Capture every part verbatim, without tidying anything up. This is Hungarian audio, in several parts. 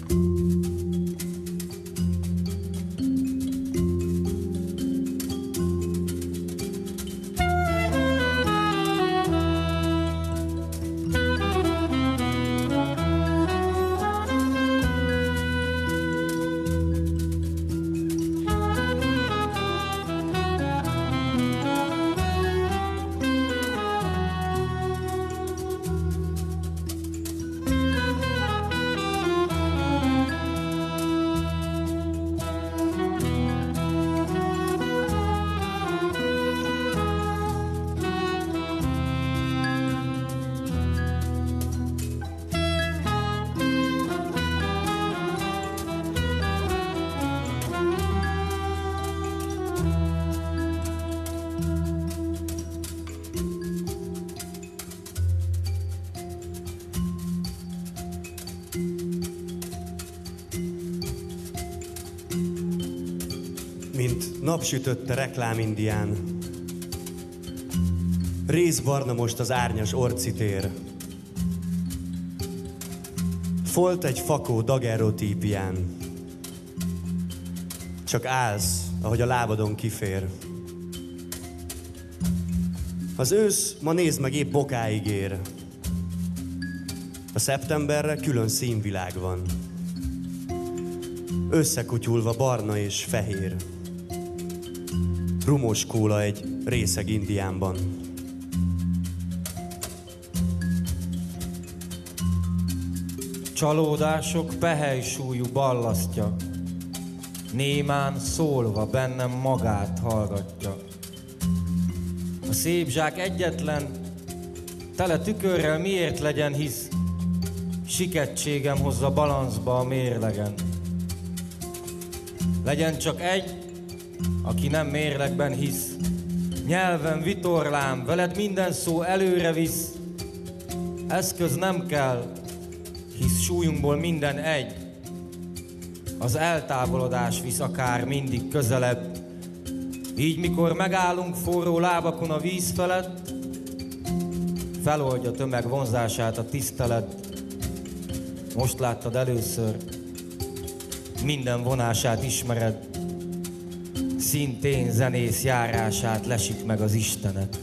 Mint napsütötte reklámindián, rézbarna most az árnyas orcitér. Folt egy fakó daguerreotípián, csak állsz, ahogy a lábadon kifér. Az ősz ma nézd meg épp bokáig ér. A szeptemberre külön színvilág van, összekutyulva barna és fehér. Rumos kóla egy részeg Indiánban. Csalódások pehely-súlyú ballasztja, némán szólva bennem magát hallgatja. A szép zsák egyetlen, tele tükörrel miért legyen, hisz sikettségem hozza balanszba a mérlegen. Legyen csak egy, aki nem mérlegben hisz, nyelven vitorlám, veled minden szó előre visz. Eszköz nem kell, hisz súlyunkból minden egy. Az eltávolodás visz akár mindig közelebb. Így mikor megállunk forró lábakon a víz felett, feloldja tömeg vonzását a tisztelet. Most láttad először, minden vonását ismered, szintén zenész járását lesik meg az Istenet.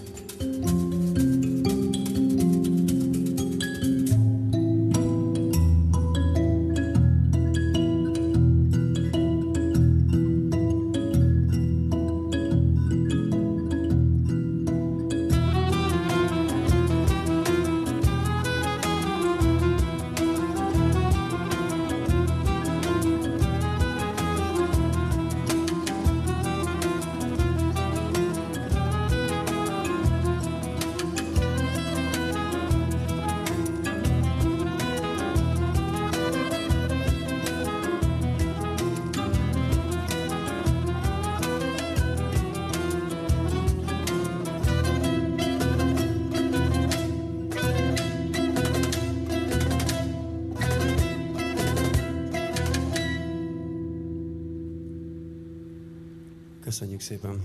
Köszönjük szépen!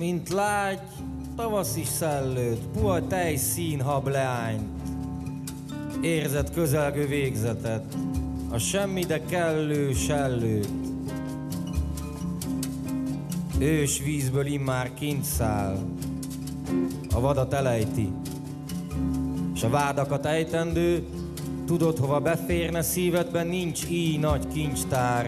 mint lágy tavaszi szellőt, puha tejszín hableányt. Érzed közelgő végzetet, a semmi de kellő sellőt. Ős vízből immár kint száll, a vadat elejti, s a vádakat ejtendő, tudod, hova beférne szívedben, nincs így nagy kincstár.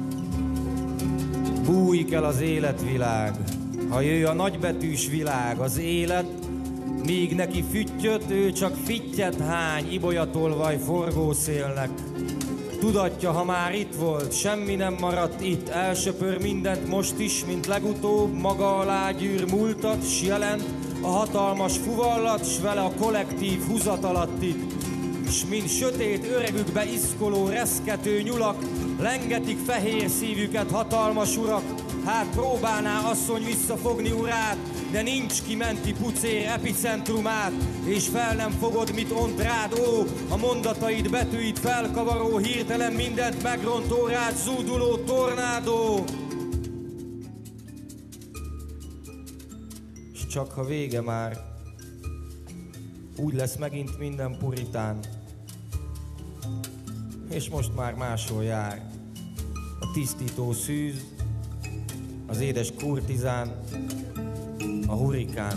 Bújik el az életvilág, ha jöjj a nagybetűs világ, az élet, míg neki füttyöt, ő csak fittyet hány, ibolyatolvaj forgószélnek. Tudatja, ha már itt volt, semmi nem maradt itt, elsöpör mindent most is, mint legutóbb, maga alá gyűr múltat, s jelent a hatalmas fuvallat, s vele a kollektív húzat alatt itt. S mint sötét öregükbe iszkoló, reszkető nyulak, lengetik fehér szívüket hatalmas urak. Hát próbálná asszony visszafogni urát, de nincs kimenti pucér epicentrumát, és fel nem fogod, mit ont rád, ó, a mondataid betűit felkavaró, hirtelen mindent megrontó rád zúduló tornádó. S csak ha vége már, úgy lesz megint minden puritán, és most már máshol jár a tisztító szűz, az édes kurtizán, a hurikán.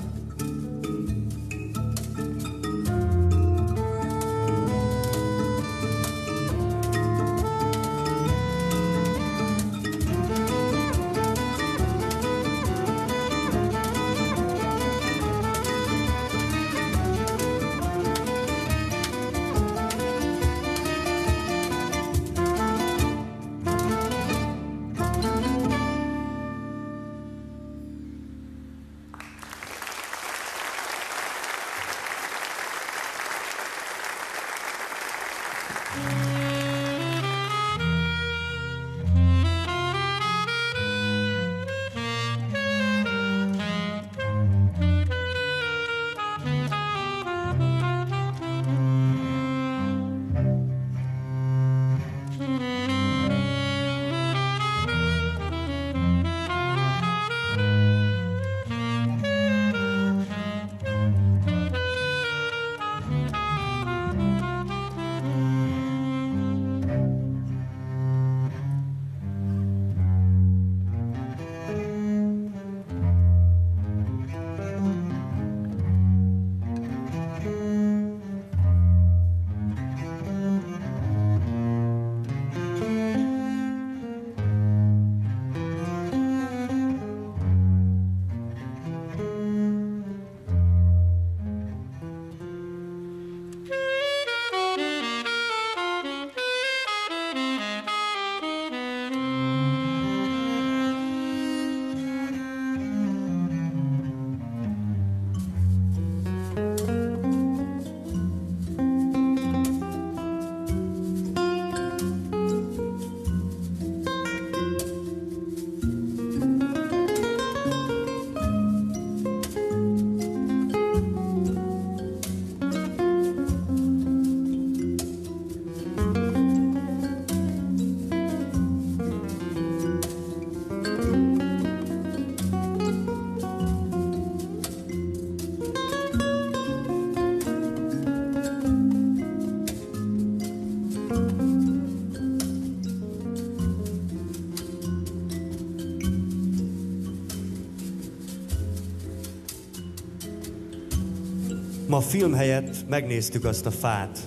Ma film helyett megnéztük azt a fát.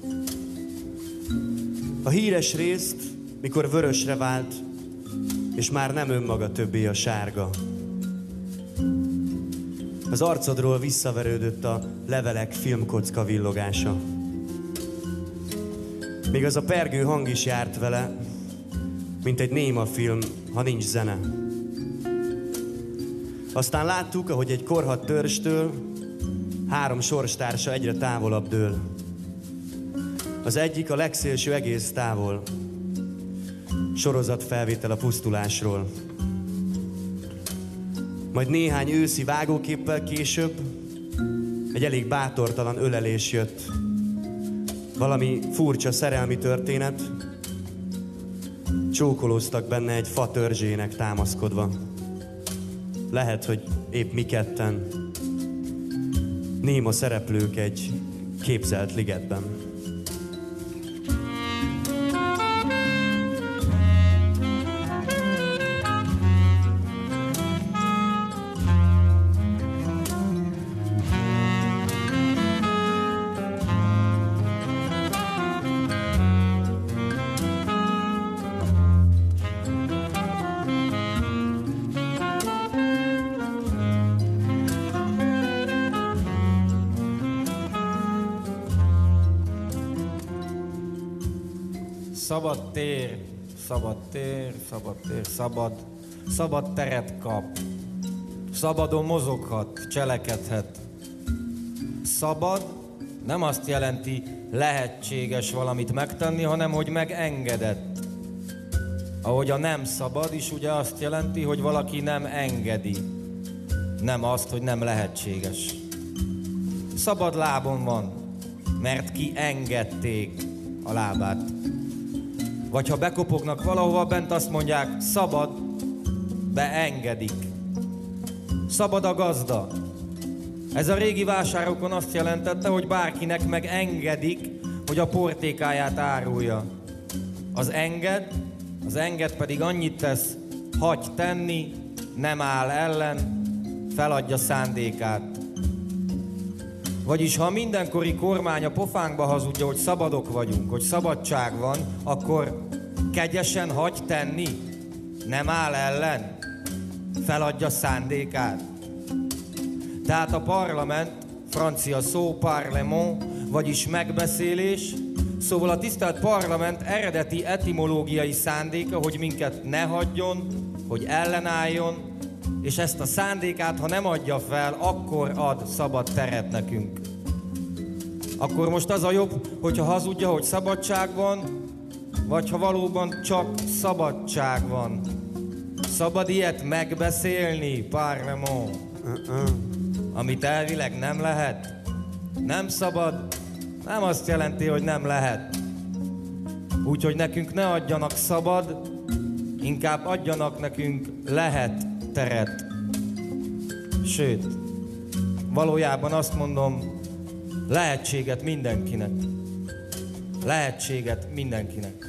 A híres részt, mikor vörösre vált, és már nem önmaga többé a sárga. Az arcodról visszaverődött a levelek filmkocka villogása. Még az a pergő hang is járt vele, mint egy néma film, ha nincs zene. Aztán láttuk, ahogy egy korhadt törstől három sorstársa egyre távolabb dől. Az egyik a legszélső egész távol. Sorozatfelvétel a pusztulásról. Majd néhány őszi vágóképpel később egy elég bátortalan ölelés jött. Valami furcsa szerelmi történet. Csókolóztak benne egy fa törzsének támaszkodva. Lehet, hogy épp mi ketten, néma szereplők egy képzelt ligetben. Szabad tér, szabad tér, szabad tér, szabad, szabad teret kap. Szabadon mozoghat, cselekedhet. Szabad nem azt jelenti, lehetséges valamit megtenni, hanem hogy megengedett. Ahogy a nem szabad is ugye azt jelenti, hogy valaki nem engedi. Nem azt, hogy nem lehetséges. Szabad lábon van, mert kiengedték a lábát. Vagy ha bekopognak valahova, bent azt mondják, szabad, beengedik. Szabad a gazda. Ez a régi vásárokon azt jelentette, hogy bárkinek megengedik, hogy a portékáját árulja. Az enged, az enged pedig annyit tesz, hagy tenni, nem áll ellen, feladja szándékát. Vagyis ha a mindenkori kormány a pofánkba hazudja, hogy szabadok vagyunk, hogy szabadság van, akkor kegyesen hagy tenni, nem áll ellen, feladja szándékát. Tehát a parlament, francia szó, parlement, vagyis megbeszélés, szóval a tisztelt parlament eredeti etimológiai szándéka, hogy minket ne hagyjon, hogy ellenálljon, és ezt a szándékát, ha nem adja fel, akkor ad szabad teret nekünk. Akkor most az a jobb, hogyha hazudja, hogy szabadság van, vagy ha valóban csak szabadság van. Szabad ilyet megbeszélni, parlement, uh-uh. amit elvileg nem lehet. Nem szabad, nem azt jelenti, hogy nem lehet. Úgyhogy nekünk ne adjanak szabad, inkább adjanak nekünk lehet teret. Sőt, valójában azt mondom, lehetséget mindenkinek. Lehetséget mindenkinek.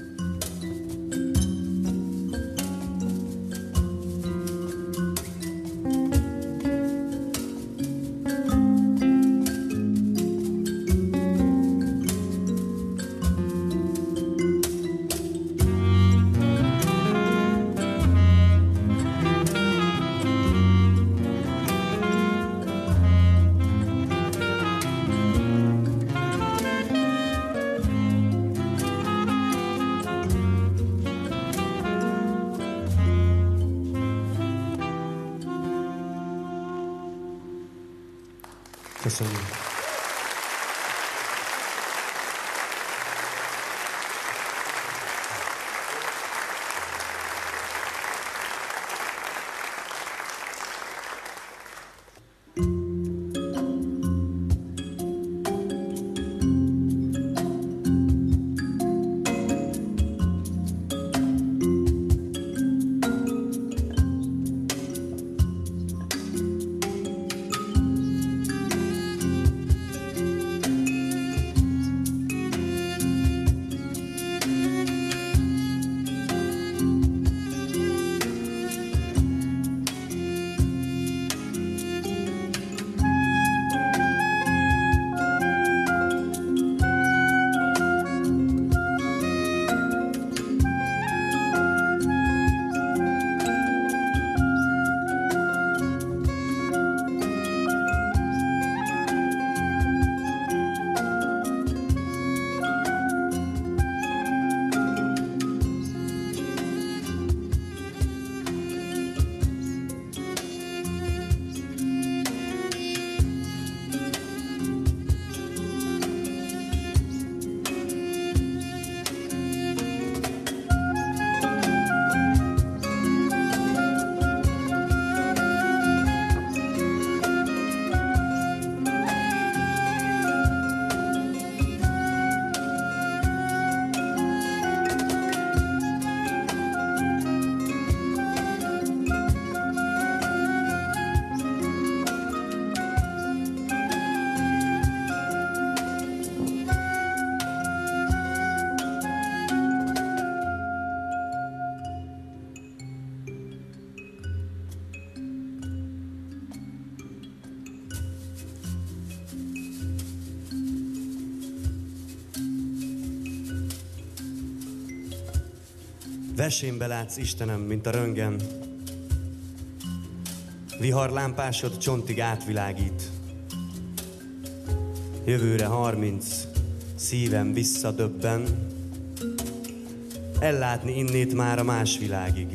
Köszönjük. Vesémbe látsz, Istenem, mint a röngen. Viharlámpásod csontig átvilágít. Jövőre harminc, szívem visszadöbben. Ellátni innét már a más világig.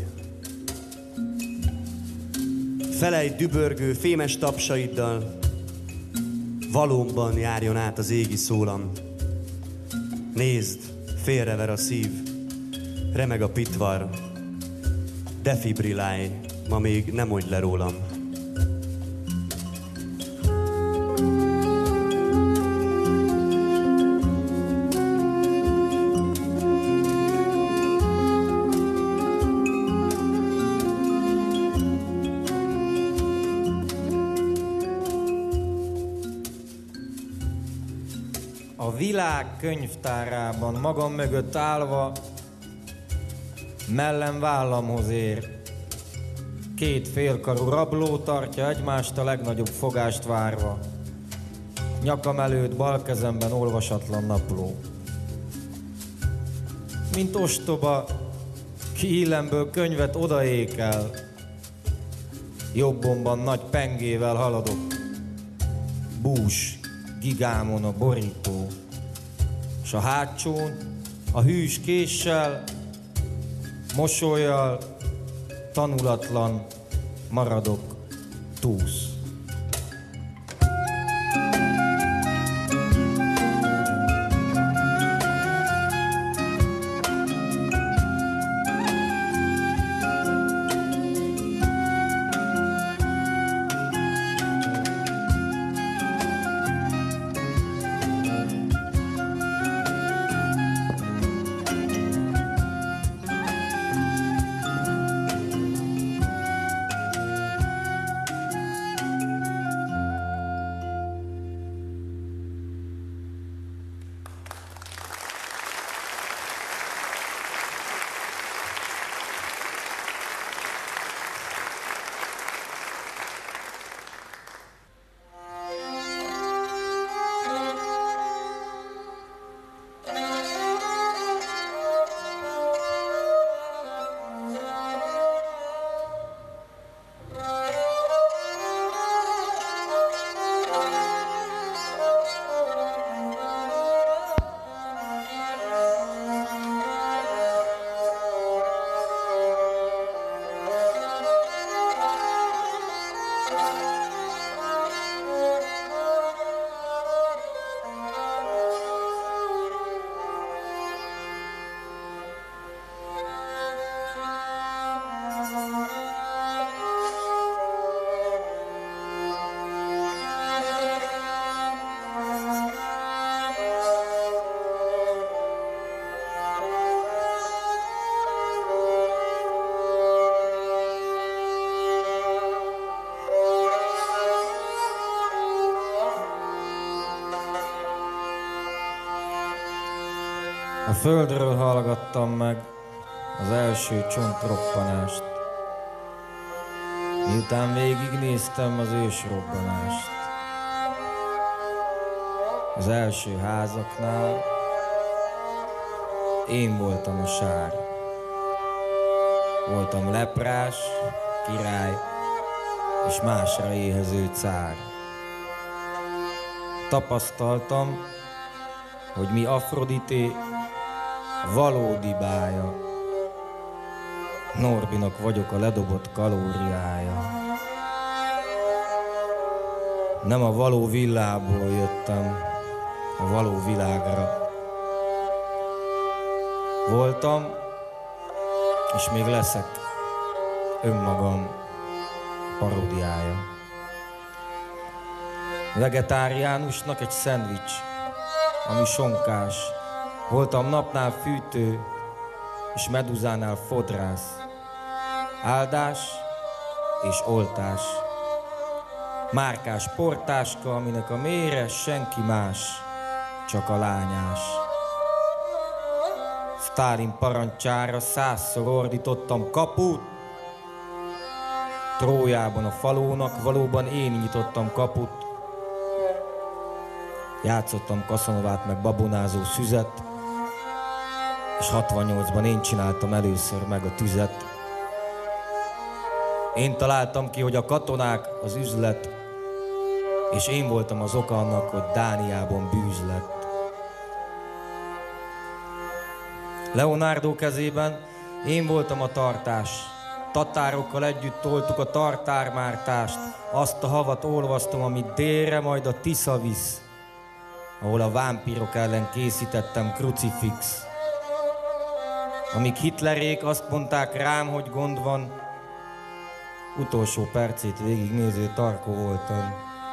Felejt dübörgő, fémes tapsaiddal, valóban járjon át az égi szólam. Nézd, félrever a szív, remeg a pitvar, defibrillálj, ma még nem mondj le rólam. A világ könyvtárában magam mögött állva, mellem vállamhoz ér. Két félkarú rabló tartja egymást a legnagyobb fogást várva. Nyakam előtt bal kezemben olvasatlan napló. Mint ostoba, ki illemből könyvet odaékel. Jobbomban nagy pengével haladok. Bús, gigámon a borító, s a hátsón a hűs késsel, mosollyal, tanulatlan maradok túsz. A földről hallgattam meg az első csontroppanást, miután végignéztem az ősrobbanást. Az első házaknál én voltam a sár. Voltam leprás, király és másra éhező cár. Tapasztaltam, hogy mi Afrodité valódi bája. Norbinak vagyok a ledobott kalóriája. Nem a való villából jöttem a való világra. Voltam, és még leszek önmagam paródiája. Vegetáriánusnak egy szendvics, ami sonkás. Voltam napnál fűtő, és meduzánál fodrász. Áldás és oltás. Márkás portáska, aminek a mére senki más, csak a lányás. Sztálin parancsára százszor ordítottam kaput. Trójában a falónak valóban én nyitottam kaput. Játszottam kaszanovát meg babonázó szüzet. és hatvannyolcban én csináltam először meg a tüzet. Én találtam ki, hogy a katonák az üzlet, és én voltam az oka annak, hogy Dániában bűz lett. Leonardo kezében én voltam a tartás. Tatárokkal együtt toltuk a tartármártást. Azt a havat olvasztom, amit délre majd a Tisza visz, ahol a vámpírok ellen készítettem krucifix. Amíg Hitlerék azt mondták rám, hogy gond van, utolsó percét végignéző tarkó voltam.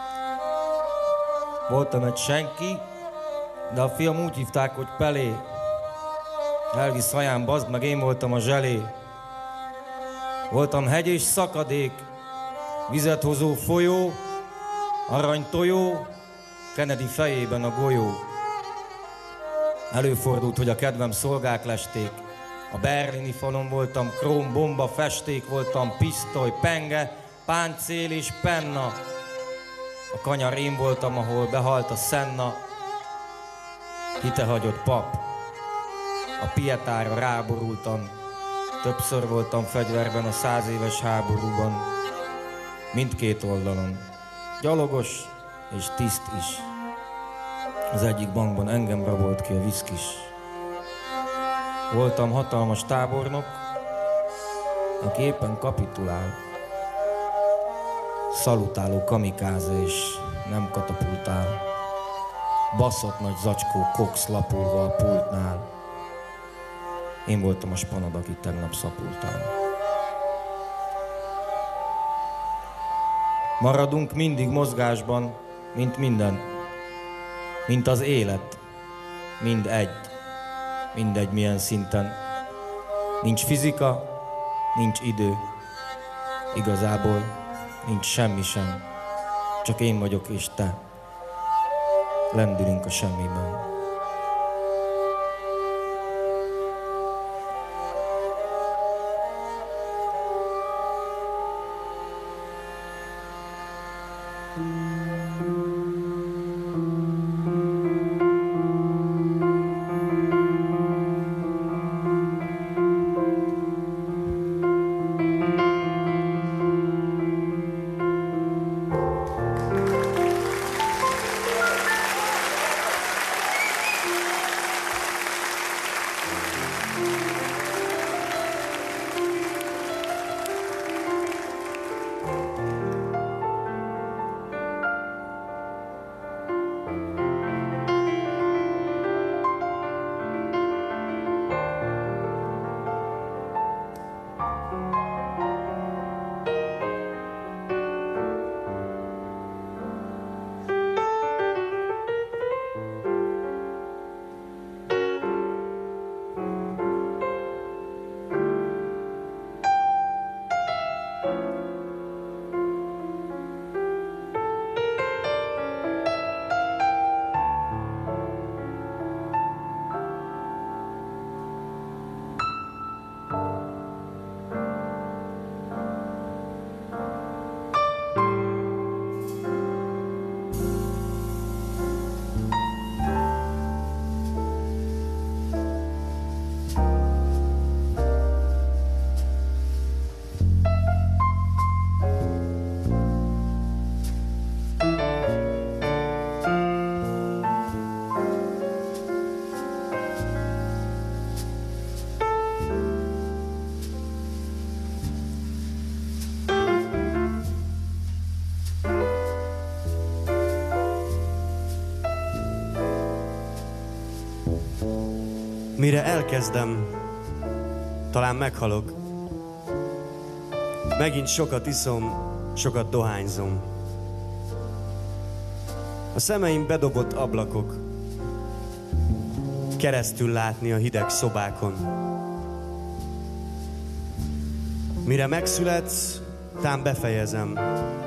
Voltam egy senki, de a fiam úgy hívták, hogy Pelé. Elvisz haján, bazd meg, én voltam a zselé. Voltam hegy és szakadék, vizet hozó folyó, aranytojó, Kennedy fejében a golyó. Előfordult, hogy a kedvem szolgák lesték. A berlini falon voltam, króm, bomba, festék voltam, pisztoly, penge, páncél és penna. A kanyar én voltam, ahol behalt a Senna. Hitehagyott pap. A pietára ráborultam. Többször voltam fegyverben a száz éves háborúban. Mindkét oldalon. Gyalogos és tiszt is. Az egyik bankban engem rabolt ki a viszkis. Voltam hatalmas tábornok, aki éppen kapitulál. Szalutáló kamikáze és nem katapultál. Baszott nagy zacskó koksz lapulva a pultnál. Én voltam a spanad, akit tegnap szapultál. Maradunk mindig mozgásban, mint minden. Mint az élet. Mind egy. Mindegy milyen szinten. Nincs fizika, nincs idő. Igazából nincs semmi sem. Csak én vagyok és te. Lendülünk a semmiben. Mire elkezdem, talán meghalok. Megint sokat iszom, sokat dohányzom. A szemeim bedobott ablakok, keresztül látni a hideg szobákon. Mire megszületsz, tán befejezem.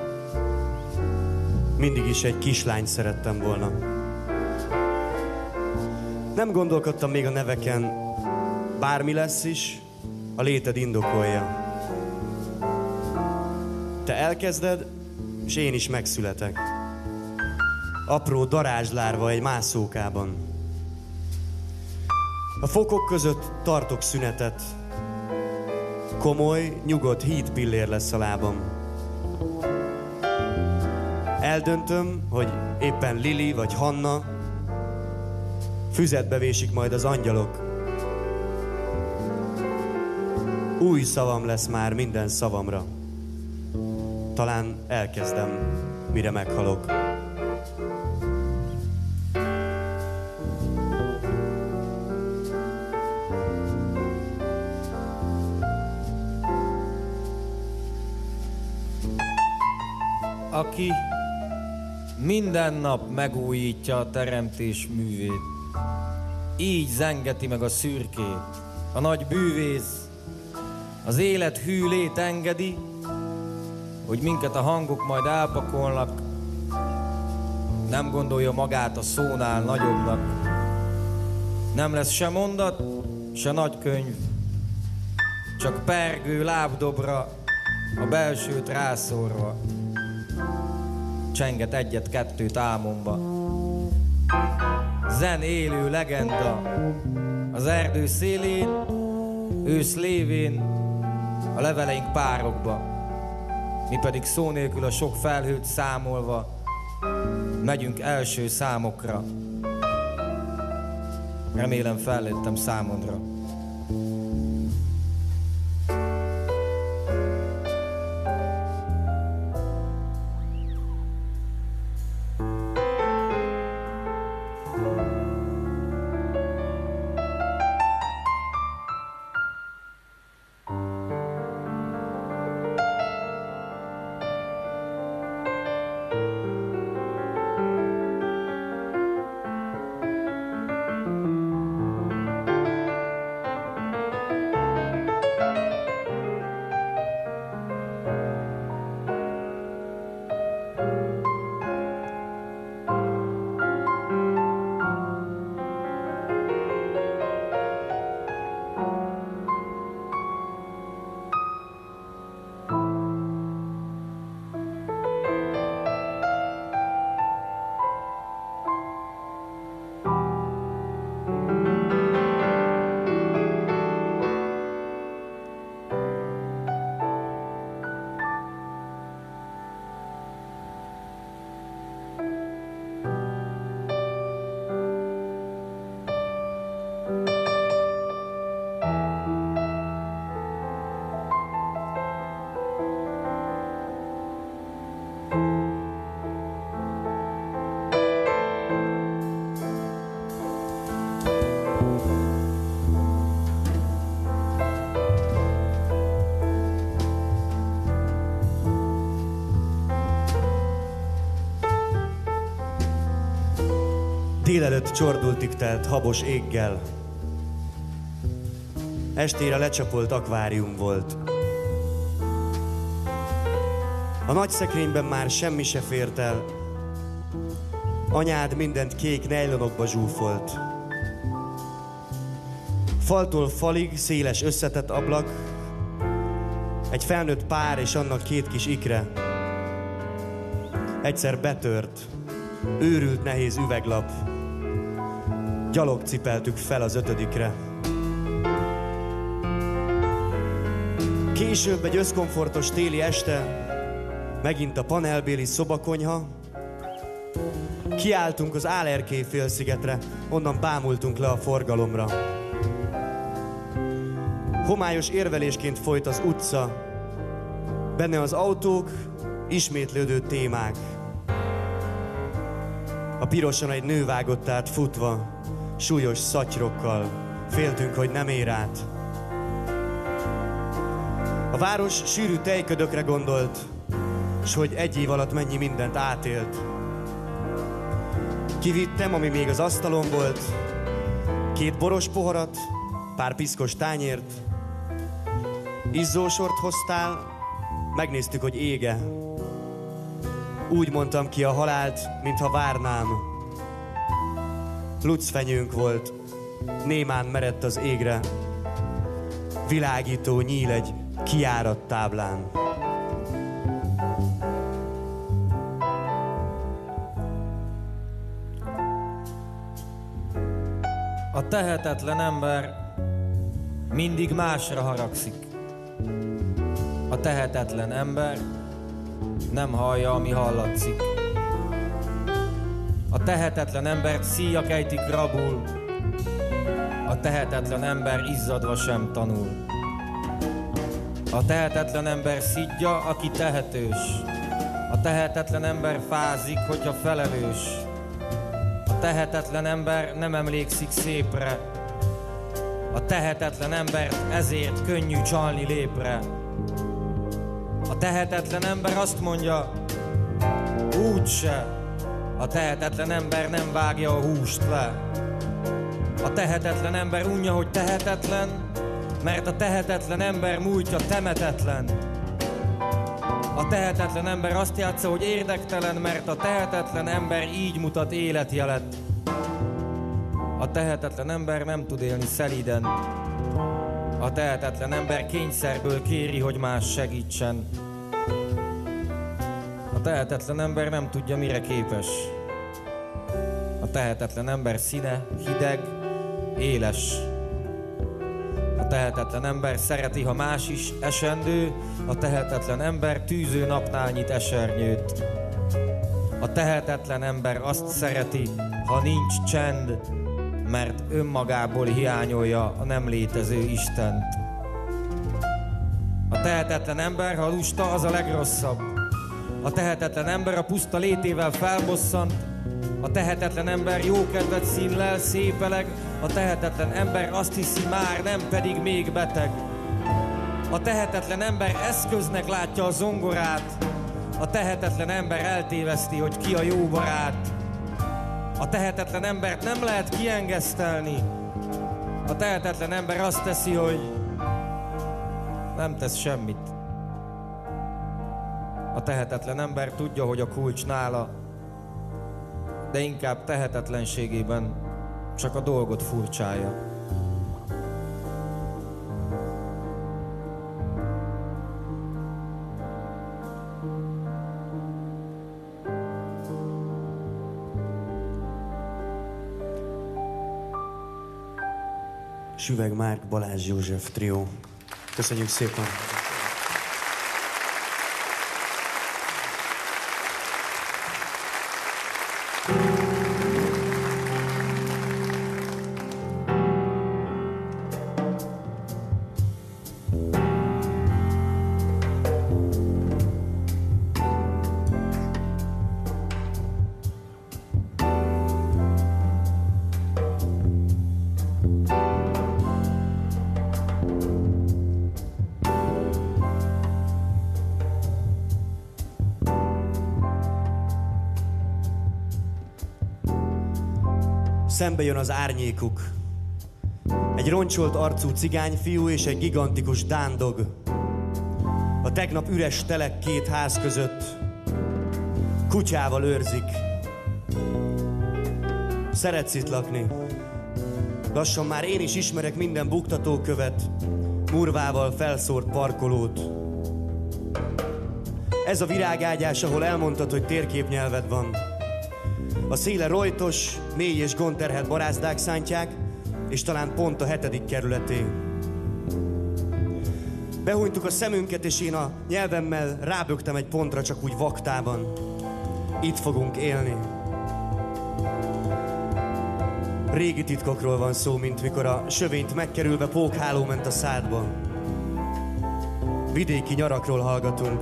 Mindig is egy kislányt szerettem volna. Nem gondolkodtam még a neveken, bármi lesz is, a léted indokolja. Te elkezded, és én is megszületek. Apró darázslárva egy mászókában. A fokok között tartok szünetet. Komoly, nyugodt hídpillér lesz a lábam. Eldöntöm, hogy éppen Lili vagy Hanna, füzetbe vésik majd az angyalok. Új szavam lesz már minden szavamra. Talán elkezdem, mire meghalok. Aki minden nap megújítja a teremtés művét, így zengeti meg a szürkét, a nagy bűvész, az élet hűlét engedi, hogy minket a hangok majd elpakolnak, nem gondolja magát a szónál nagyobbnak. Nem lesz se mondat, se nagy könyv, csak pergő lábdobra, a belsőt rászórva. Csenget egyet-kettőt álmomba. Zen élő legenda az erdő szélén, ősz lévén, a leveleink párokba. Mi pedig szó nélkül a sok felhőt számolva megyünk első számokra. Remélem felléptem számodra. Délelőtt csordultig telt habos éggel. Estére lecsapolt akvárium volt. A nagy szekrényben már semmi se fért el. Anyád mindent kék nejlonokba zsúfolt. Faltól falig széles összetett ablak, egy felnőtt pár és annak két kis ikre. Egyszer betört, őrült nehéz üveglap. Gyalog cipeltük fel az ötödikre. Később egy összkomfortos téli este, megint a panelbéli szobakonyha. Kiálltunk az Álerkély félszigetre, onnan bámultunk le a forgalomra. Homályos érvelésként folyt az utca, benne az autók, ismétlődő témák. A piroson egy nő vágott át futva, súlyos szatyrokkal, féltünk, hogy nem ér át. A város sűrű tejködökre gondolt, s hogy egy év alatt mennyi mindent átélt. Kivittem, ami még az asztalon volt, két boros poharat, pár piszkos tányért. Izzósort hoztál, megnéztük, hogy ége. Úgy mondtam ki a halált, mintha várnám. Lucfenyőnk volt, némán merett az égre. Világító nyíl egy kijárat táblán. A A tehetetlen ember mindig másra haragszik. A tehetetlen ember nem hallja, ami hallatszik. A tehetetlen embert szíjak ejtik rabul. A tehetetlen ember izzadva sem tanul. A tehetetlen ember szidja, aki tehetős. A tehetetlen ember fázik, hogyha felelős. A tehetetlen ember nem emlékszik szépre. A tehetetlen embert ezért könnyű csalni lépre. A tehetetlen ember azt mondja, úgyse. A tehetetlen ember nem vágja a húst le. A tehetetlen ember unja, hogy tehetetlen, mert a tehetetlen ember múltja temetetlen. A tehetetlen ember azt játsza, hogy érdektelen, mert a tehetetlen ember így mutat életjelet. A tehetetlen ember nem tud élni szelíden. A tehetetlen ember kényszerből kéri, hogy más segítsen. A tehetetlen ember nem tudja, mire képes. A tehetetlen ember színe hideg, éles. A tehetetlen ember szereti, ha más is esendő. A tehetetlen ember tűző napnál nyit esernyőt. A tehetetlen ember azt szereti, ha nincs csend, mert önmagából hiányolja a nem létező Istent. A tehetetlen ember, ha lusta, az a legrosszabb. A tehetetlen ember a puszta létével felbosszant. A tehetetlen ember jókedvet színlel, szépeleg. A tehetetlen ember azt hiszi, már nem, pedig még beteg. A tehetetlen ember eszköznek látja a zongorát. A tehetetlen ember eltéveszti, hogy ki a jó barát. A tehetetlen embert nem lehet kiengesztelni. A tehetetlen ember azt teszi, hogy nem tesz semmit. A tehetetlen ember tudja, hogy a kulcs nála, de inkább tehetetlenségében csak a dolgot furcsálja. Süvegh Márk, Balázs József trió. Köszönjük szépen! Szembe jön az árnyékuk. Egy roncsolt arcú cigányfiú és egy gigantikus dándog. A tegnap üres telek két ház között kutyával őrzik. Szeretsz itt lakni? Lassan már én is ismerek minden buktatókövet, murvával felszórt parkolót. Ez a virágágyás, ahol elmondtad, hogy térképnyelved van. A széle rojtos, mély és gondterhelt barázdák szántják, és talán pont a hetedik kerületé. Behújtuk a szemünket, és én a nyelvemmel rábögtem egy pontra, csak úgy vaktában. Itt fogunk élni. Régi titkokról van szó, mint mikor a sövényt megkerülve pókháló ment a szádba. Vidéki nyarakról hallgatunk.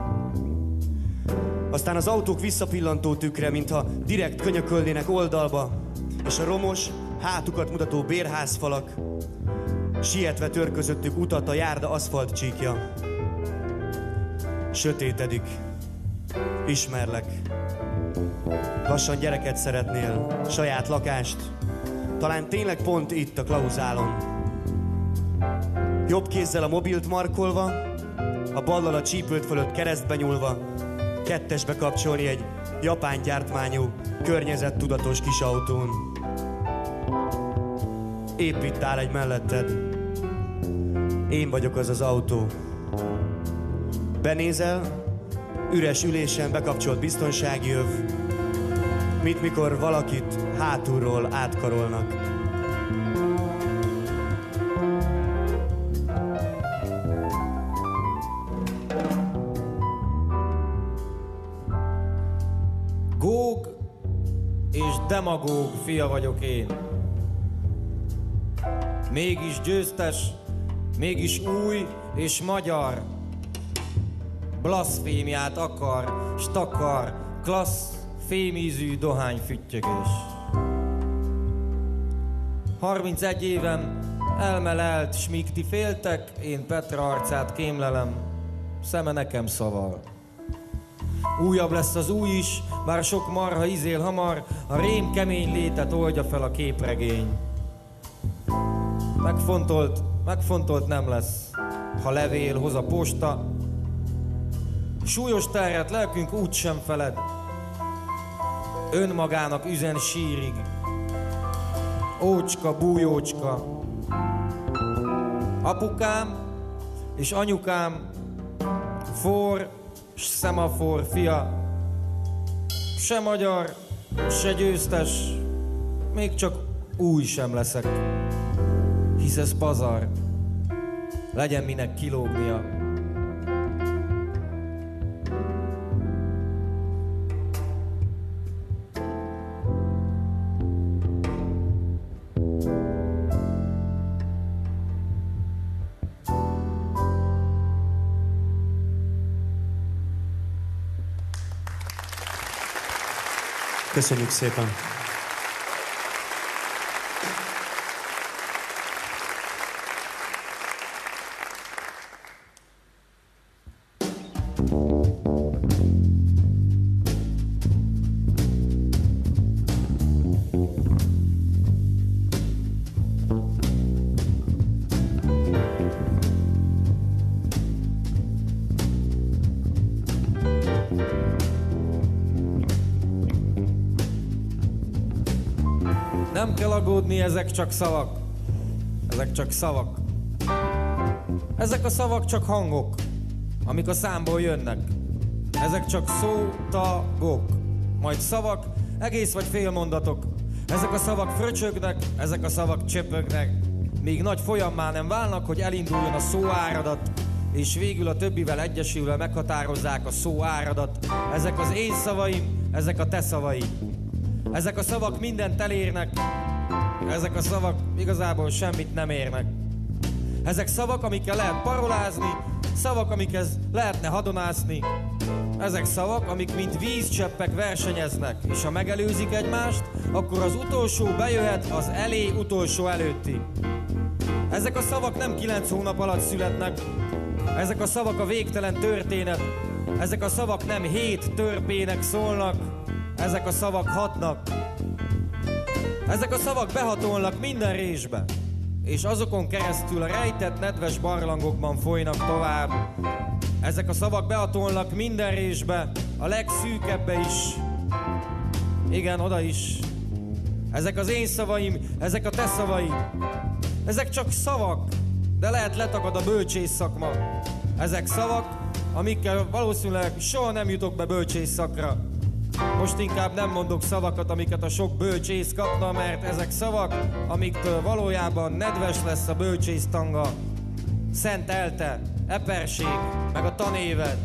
Aztán az autók visszapillantó tükre, mintha direkt könyökölnének oldalba, és a romos, hátukat mutató bérházfalak, sietve tör közöttük utat a járda aszfaltcsíkja. Sötétedik. Ismerlek. Lassan gyereket szeretnél, saját lakást, talán tényleg pont itt a Klauzálon. Jobb kézzel a mobilt markolva, a ballal a csípőt fölött keresztbe nyúlva, kettesbe kapcsolni egy japán gyártmányú, környezettudatos kis autón. Épp itt áll egy melletted. Én vagyok az az autó. Benézel, üres ülésen bekapcsolt biztonsági öv, mint mikor valakit hátulról átkarolnak. demagóg fia vagyok én. Mégis győztes, mégis új és magyar. Blaszfémiát akar, s takar, klassz, fémízű dohányfüttyögés. harmincegy évem elmelelt, s míg ti féltek, én Petra arcát kémlelem, szeme nekem szaval. Újabb lesz az új is, bár sok marha izél hamar, a rém kemény létet oldja fel a képregény. Megfontolt, megfontolt nem lesz, ha levél hoz a posta. Súlyos terhet lelkünk úgysem feled, önmagának üzen sírig. Ócska, bújócska, apukám és anyukám, for s szemafor fia, se magyar, se győztes, még csak új sem leszek, hisz ez pazar, legyen minek kilógnia. Köszönjük szépen! Nem kell aggódni, ezek csak szavak. Ezek csak szavak. Ezek a szavak csak hangok, amik a számból jönnek. Ezek csak szótagok, majd szavak, egész vagy félmondatok. Ezek a szavak fröcsögnek, ezek a szavak csöpögnek, míg nagy folyammá nem válnak, hogy elinduljon a szóáradat, és végül a többivel egyesülve meghatározzák a szóáradat. Ezek az én szavaim, ezek a te szavaid. Ezek a szavak mindent elérnek, ezek a szavak igazából semmit nem érnek. Ezek szavak, amikkel lehet parolázni, szavak, amikhez lehetne hadonászni. Ezek szavak, amik mint vízcseppek versenyeznek, és ha megelőzik egymást, akkor az utolsó bejöhet az elé utolsó előtti. Ezek a szavak nem kilenc hónap alatt születnek, ezek a szavak a végtelen történet, ezek a szavak nem hét törpének szólnak, ezek a szavak hatnak. Ezek a szavak behatolnak minden résbe, és azokon keresztül a rejtett, nedves barlangokban folynak tovább. Ezek a szavak behatolnak minden résbe, a legszűkebbe is. Igen, oda is. Ezek az én szavaim, ezek a te szavaid. Ezek csak szavak, de lehet letakad a bölcsész szakma. Ezek szavak, amikkel valószínűleg soha nem jutok be bölcsész szakra. Most inkább nem mondok szavakat, amiket a sok bölcsész kapna, mert ezek szavak, amiktől valójában nedves lesz a bölcsész tanga. Szent elte, eperség, meg a tanéved.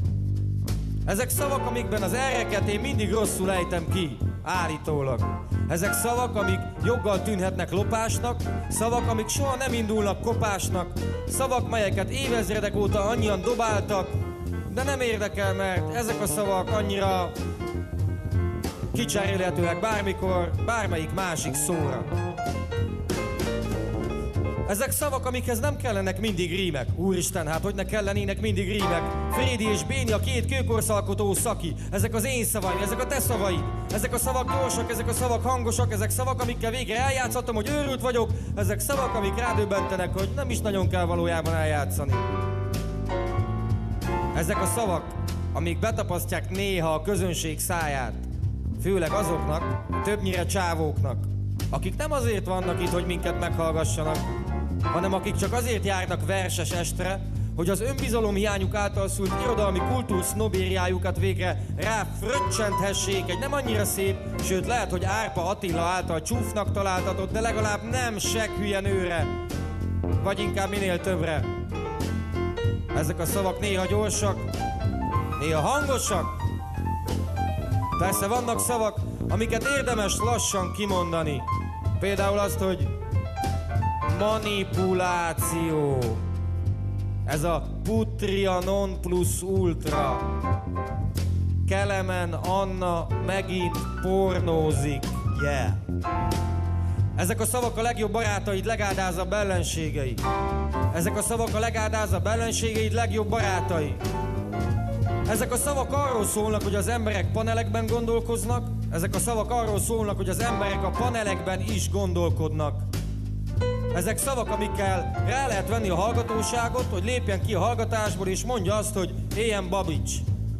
Ezek szavak, amikben az erreket én mindig rosszul ejtem ki, állítólag. Ezek szavak, amik joggal tűnhetnek lopásnak, szavak, amik soha nem indulnak kopásnak, szavak, melyeket évezredek óta annyian dobáltak, de nem érdekel, mert ezek a szavak annyira kicserélhetőek bármikor, bármelyik másik szóra. Ezek szavak, amikhez nem kellenek mindig rímek. Úristen, hát hogy ne kellenének mindig rímek? Frédi és Béni, a két kőkorszalkotó szaki. Ezek az én szavaim, ezek a te szavaid. Ezek a szavak gyorsak, ezek a szavak hangosak, ezek szavak, amikkel végre eljátszhatom, hogy őrült vagyok. Ezek szavak, amik rádöbbentenek, hogy nem is nagyon kell valójában eljátszani. Ezek a szavak, amik betapasztják néha a közönség száját. Főleg azoknak, többnyire csávóknak, akik nem azért vannak itt, hogy minket meghallgassanak, hanem akik csak azért járnak verses estre, hogy az önbizalom hiányuk által szült irodalmi kultúrsznobériájukat végre ráfröccsenthessék egy nem annyira szép, sőt lehet, hogy Árpa Attila által csúfnak találtatott, de legalább nem segghülye nőre, vagy inkább minél többre. Ezek a szavak néha gyorsak, néha hangosak. Persze vannak szavak, amiket érdemes lassan kimondani. Például azt, hogy manipuláció. Ez a putria non plus ultra. Kelemen Anna megint pornózik. Yeah. Ezek a szavak a legjobb barátaid, legáldázabb ellenségei. Ezek a szavak a legáldázabb ellenségeid, legjobb barátai. Ezek a szavak arról szólnak, hogy az emberek panelekben gondolkoznak. Ezek a szavak arról szólnak, hogy az emberek a panelekben is gondolkodnak. Ezek szavak, amikkel rá lehet venni a hallgatóságot, hogy lépjen ki a hallgatásból és mondja azt, hogy éljen Babics.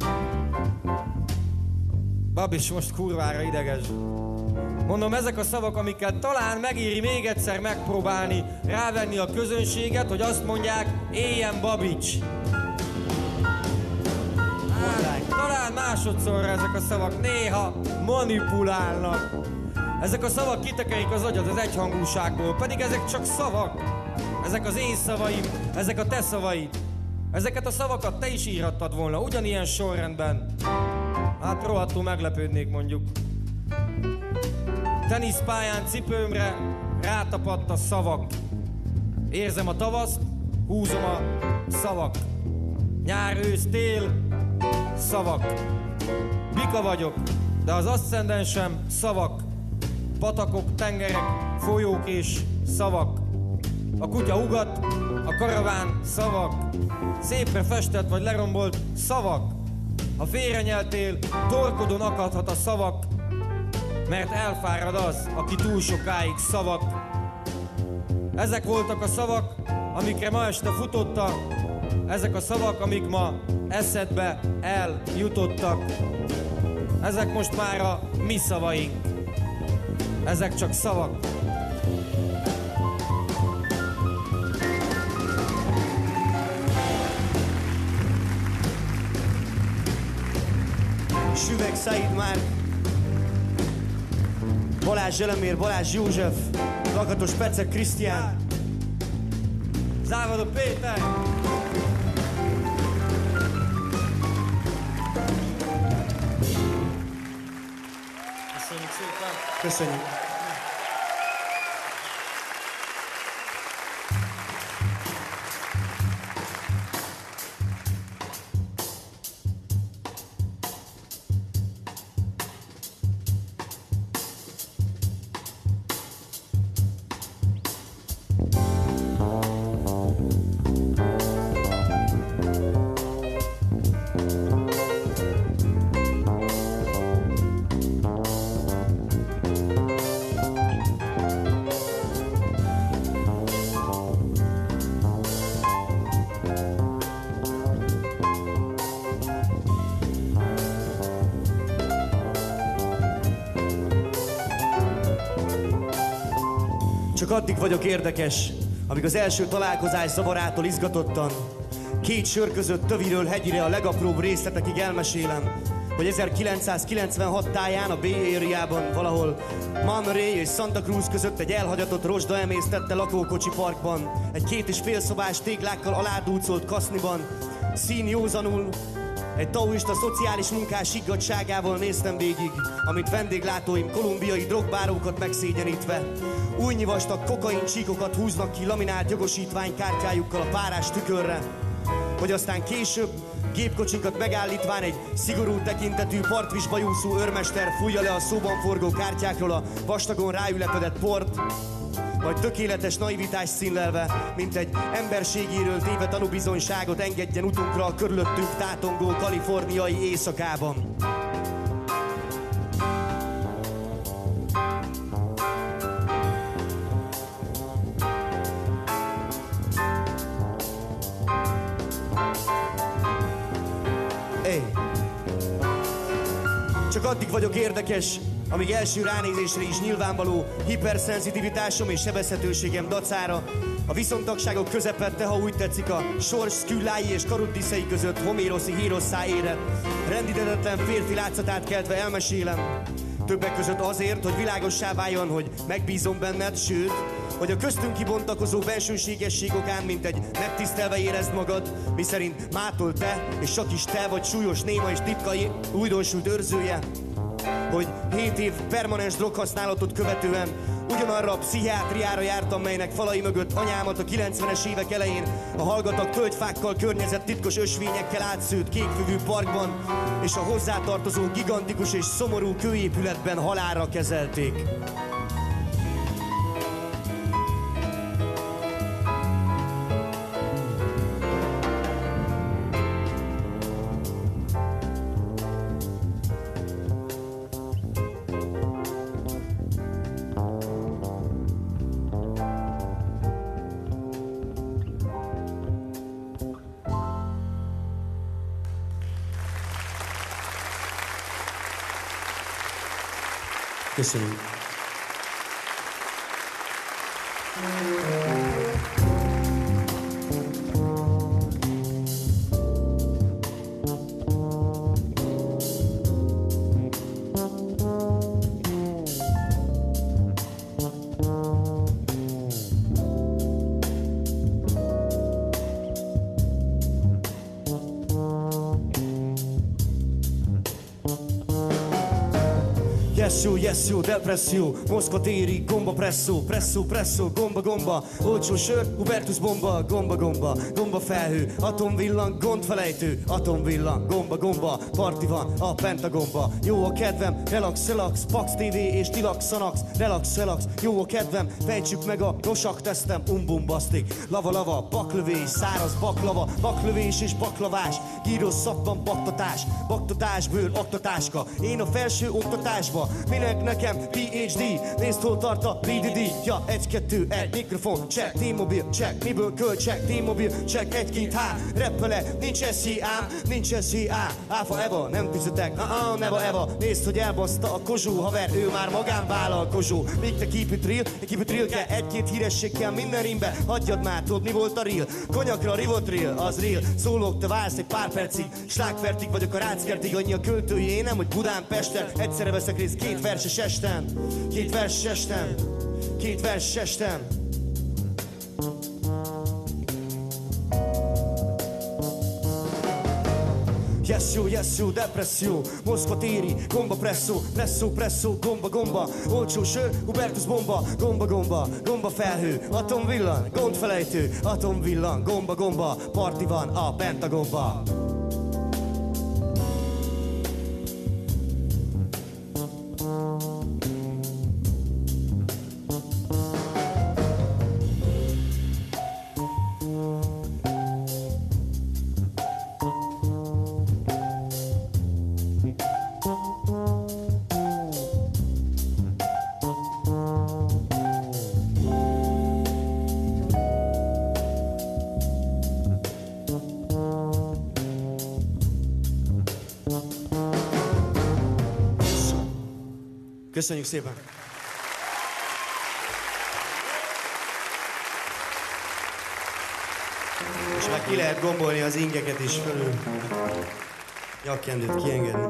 Babics most kurvára ideges. Mondom, ezek a szavak, amikkel talán megéri még egyszer megpróbálni rávenni a közönséget, hogy azt mondják, éljen Babics. Hát, talán másodszorra ezek a szavak néha manipulálnak. Ezek a szavak kitekerik az agyad az egyhangúságból, pedig ezek csak szavak. Ezek az én szavaim, ezek a te szavaid. Ezeket a szavakat te is írhattad volna, ugyanilyen sorrendben. Hát rohadtul meglepődnék mondjuk. Teniszpályán cipőmre rátapadt a szavak. Érzem a tavaszt, húzom a szavak. Nyár, ősz, tél, szavak. Bika vagyok, de az aszcendensem szavak. Patakok, tengerek, folyók és szavak. A kutya ugat, a karaván szavak. Szépre festett vagy lerombolt szavak. Ha félrenyeltél, torkodon akadhat a szavak, mert elfárad az, aki túl sokáig szavak. Ezek voltak a szavak, amikre ma este futotta. Ezek a szavak, amik ma eszedbe eljutottak. Ezek most már a mi szavaink. Ezek csak szavak. Süveg Said Márk, Balázs Zselemér, Balázs József, Lakatos Pecek Krisztián, Závadó Péter! Köszönjük szépen! Köszönjük! Csak addig vagyok érdekes, amíg az első találkozás zavarától izgatottan két sör között töviről hegyire a legapróbb részletekig elmesélem, hogy ezerkilencszázkilencvenhat táján a Bay Area-ban valahol Monterey és Santa Cruz között egy elhagyatott rozsda emésztette lakókocsi parkban, egy két és fél szobás téglákkal aládúcolt kaszniban, színjózanul, egy taoista szociális munkás higgadtságával néztem végig, amit vendéglátóim kolumbiai drogbárókat megszégyenítve újnyi vastag kokain csíkokat húznak ki laminált jogosítványkártyájukkal a párás tükörre, hogy aztán később gépkocsikat megállítván egy szigorú tekintetű partvisba úszó őrmester fújja le a szóban forgó kártyákról a vastagon ráülepedett port, majd tökéletes naivitás színlelve, mint egy emberségéről téve tanúbizonyságot engedjen utunkra a körülöttünk tátongó kaliforniai éjszakában. Hey. Csak addig vagyok érdekes, amíg első ránézésre is nyilvánvaló hiperszenzitivitásom és sebezhetőségem dacára a viszontagságok közepette, ha úgy tetszik, a sors szküllái és karuddiszei között homéroszi hírosszá érett, rendítetetlen férfi látszatát keltve elmesélem. Többek között azért, hogy világossá váljon, hogy megbízom benned, sőt, hogy a köztünk kibontakozó bensőségesség okán, mint egy megtisztelve érezd magad, miszerint mától te, és csak is te vagy súlyos, néma és titkai újdonsült őrzője, hogy hét év permanens droghasználatot követően ugyanarra a pszichiátriára jártam, melynek falai mögött anyámat a kilencvenes évek elején a hallgatag tölgyfákkal környezett titkos ösvényekkel átszőtt kékfüvű parkban és a hozzátartozó gigantikus és szomorú kőépületben halálra kezelték. Köszönjük. Yes, yes, depresszió, Moszkva téri, gomba presszó, presszó, presszó, gomba, gomba, olcsó sör, Hubertus bomba, gomba, gomba, gomba felhő, atomvillan, gondfelejtő, atomvillan, gomba, gomba, parti van a Pentagonba, jó a kedvem, relax, relax, Pax té vé és Tilax, Szanax, relax, relax, jó a kedvem, fejtsük meg a rosak tesztem, umbumbasztik, lava, lava, baklövés, száraz baklava, baklövés és baklavás, gyíros szappan, baktatás, baktatás, bőr, oktatáska, én a felső oktatásba, minek nekem pé há dé, nézd hol tart a bé dé dé. Ja, egy, kettő, egy, mikrofon, check, T-mobil, check, miből költsek, T-mobil, check, egy, két, há, reppele, nincs es há á, nincs es há á, áfa eva, nem tűzötek, uh-uh, neva eva, nézd, hogy elbaszta a kozsó, haver, ő már magánvállalkozó, míg te keep it real, keep it real kell, egy-két híresség kell minden rímbe, hagyjad már, tudod, mi volt a real, konyakra rivotril, az real, szólok, te válsz egy pár percig, slágfertig vagyok a ráckertig, annyi a költői, én nem, hogy Budán, Pesten, egyszerre veszek részt két verses esten, két verses esten, két verses esten. Yes, jó, yes, jó, depresszió, Moszkva téri, gomba presszó, presszó, presszó, gomba, gomba, olcsó sör, Hubertus bomba, gomba, gomba, gomba felhő, atomvillan, gondfelejtő, atomvillan, gomba, gomba, parti van a Pentagonba. Köszönjük szépen! És már ki lehet gombolni az ingeket is fölül. Nyakkendőt kiengedni.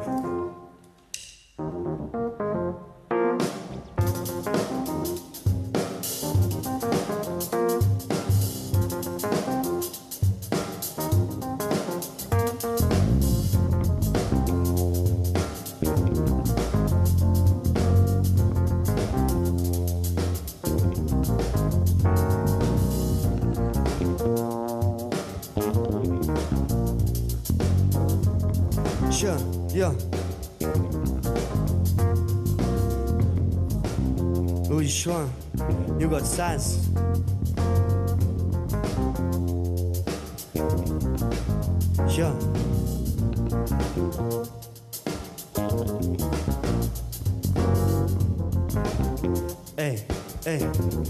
Ja, ja. Úgy is van. Nyugodt száz. Ja. Ej, ej.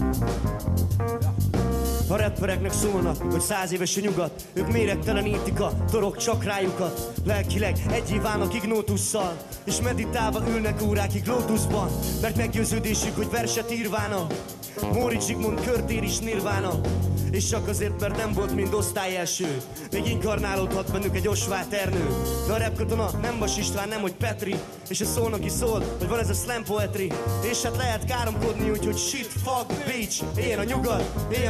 A rappereknek szólnak, hogy száz éves a nyugat, ők méregtelenítik a torok csakrájukat. Lelkileg egyé válnak ignótusszal, és meditálva ülnek órákig lótuszban, mert meggyőződésük, hogy verset írvána. Móricz Zsigmond körtér is nirvána, és csak azért, mert nem volt mind osztály első, még inkarnálódhat bennük egy osvát ernő. De a rap katona nem Vas István, nem hogy Petri, és a szólnoki szól, hogy van ez a slam poetry. És hát lehet káromkodni úgy, hogy shit, fuck, bitch, éljen a nyugat, éljen Babics.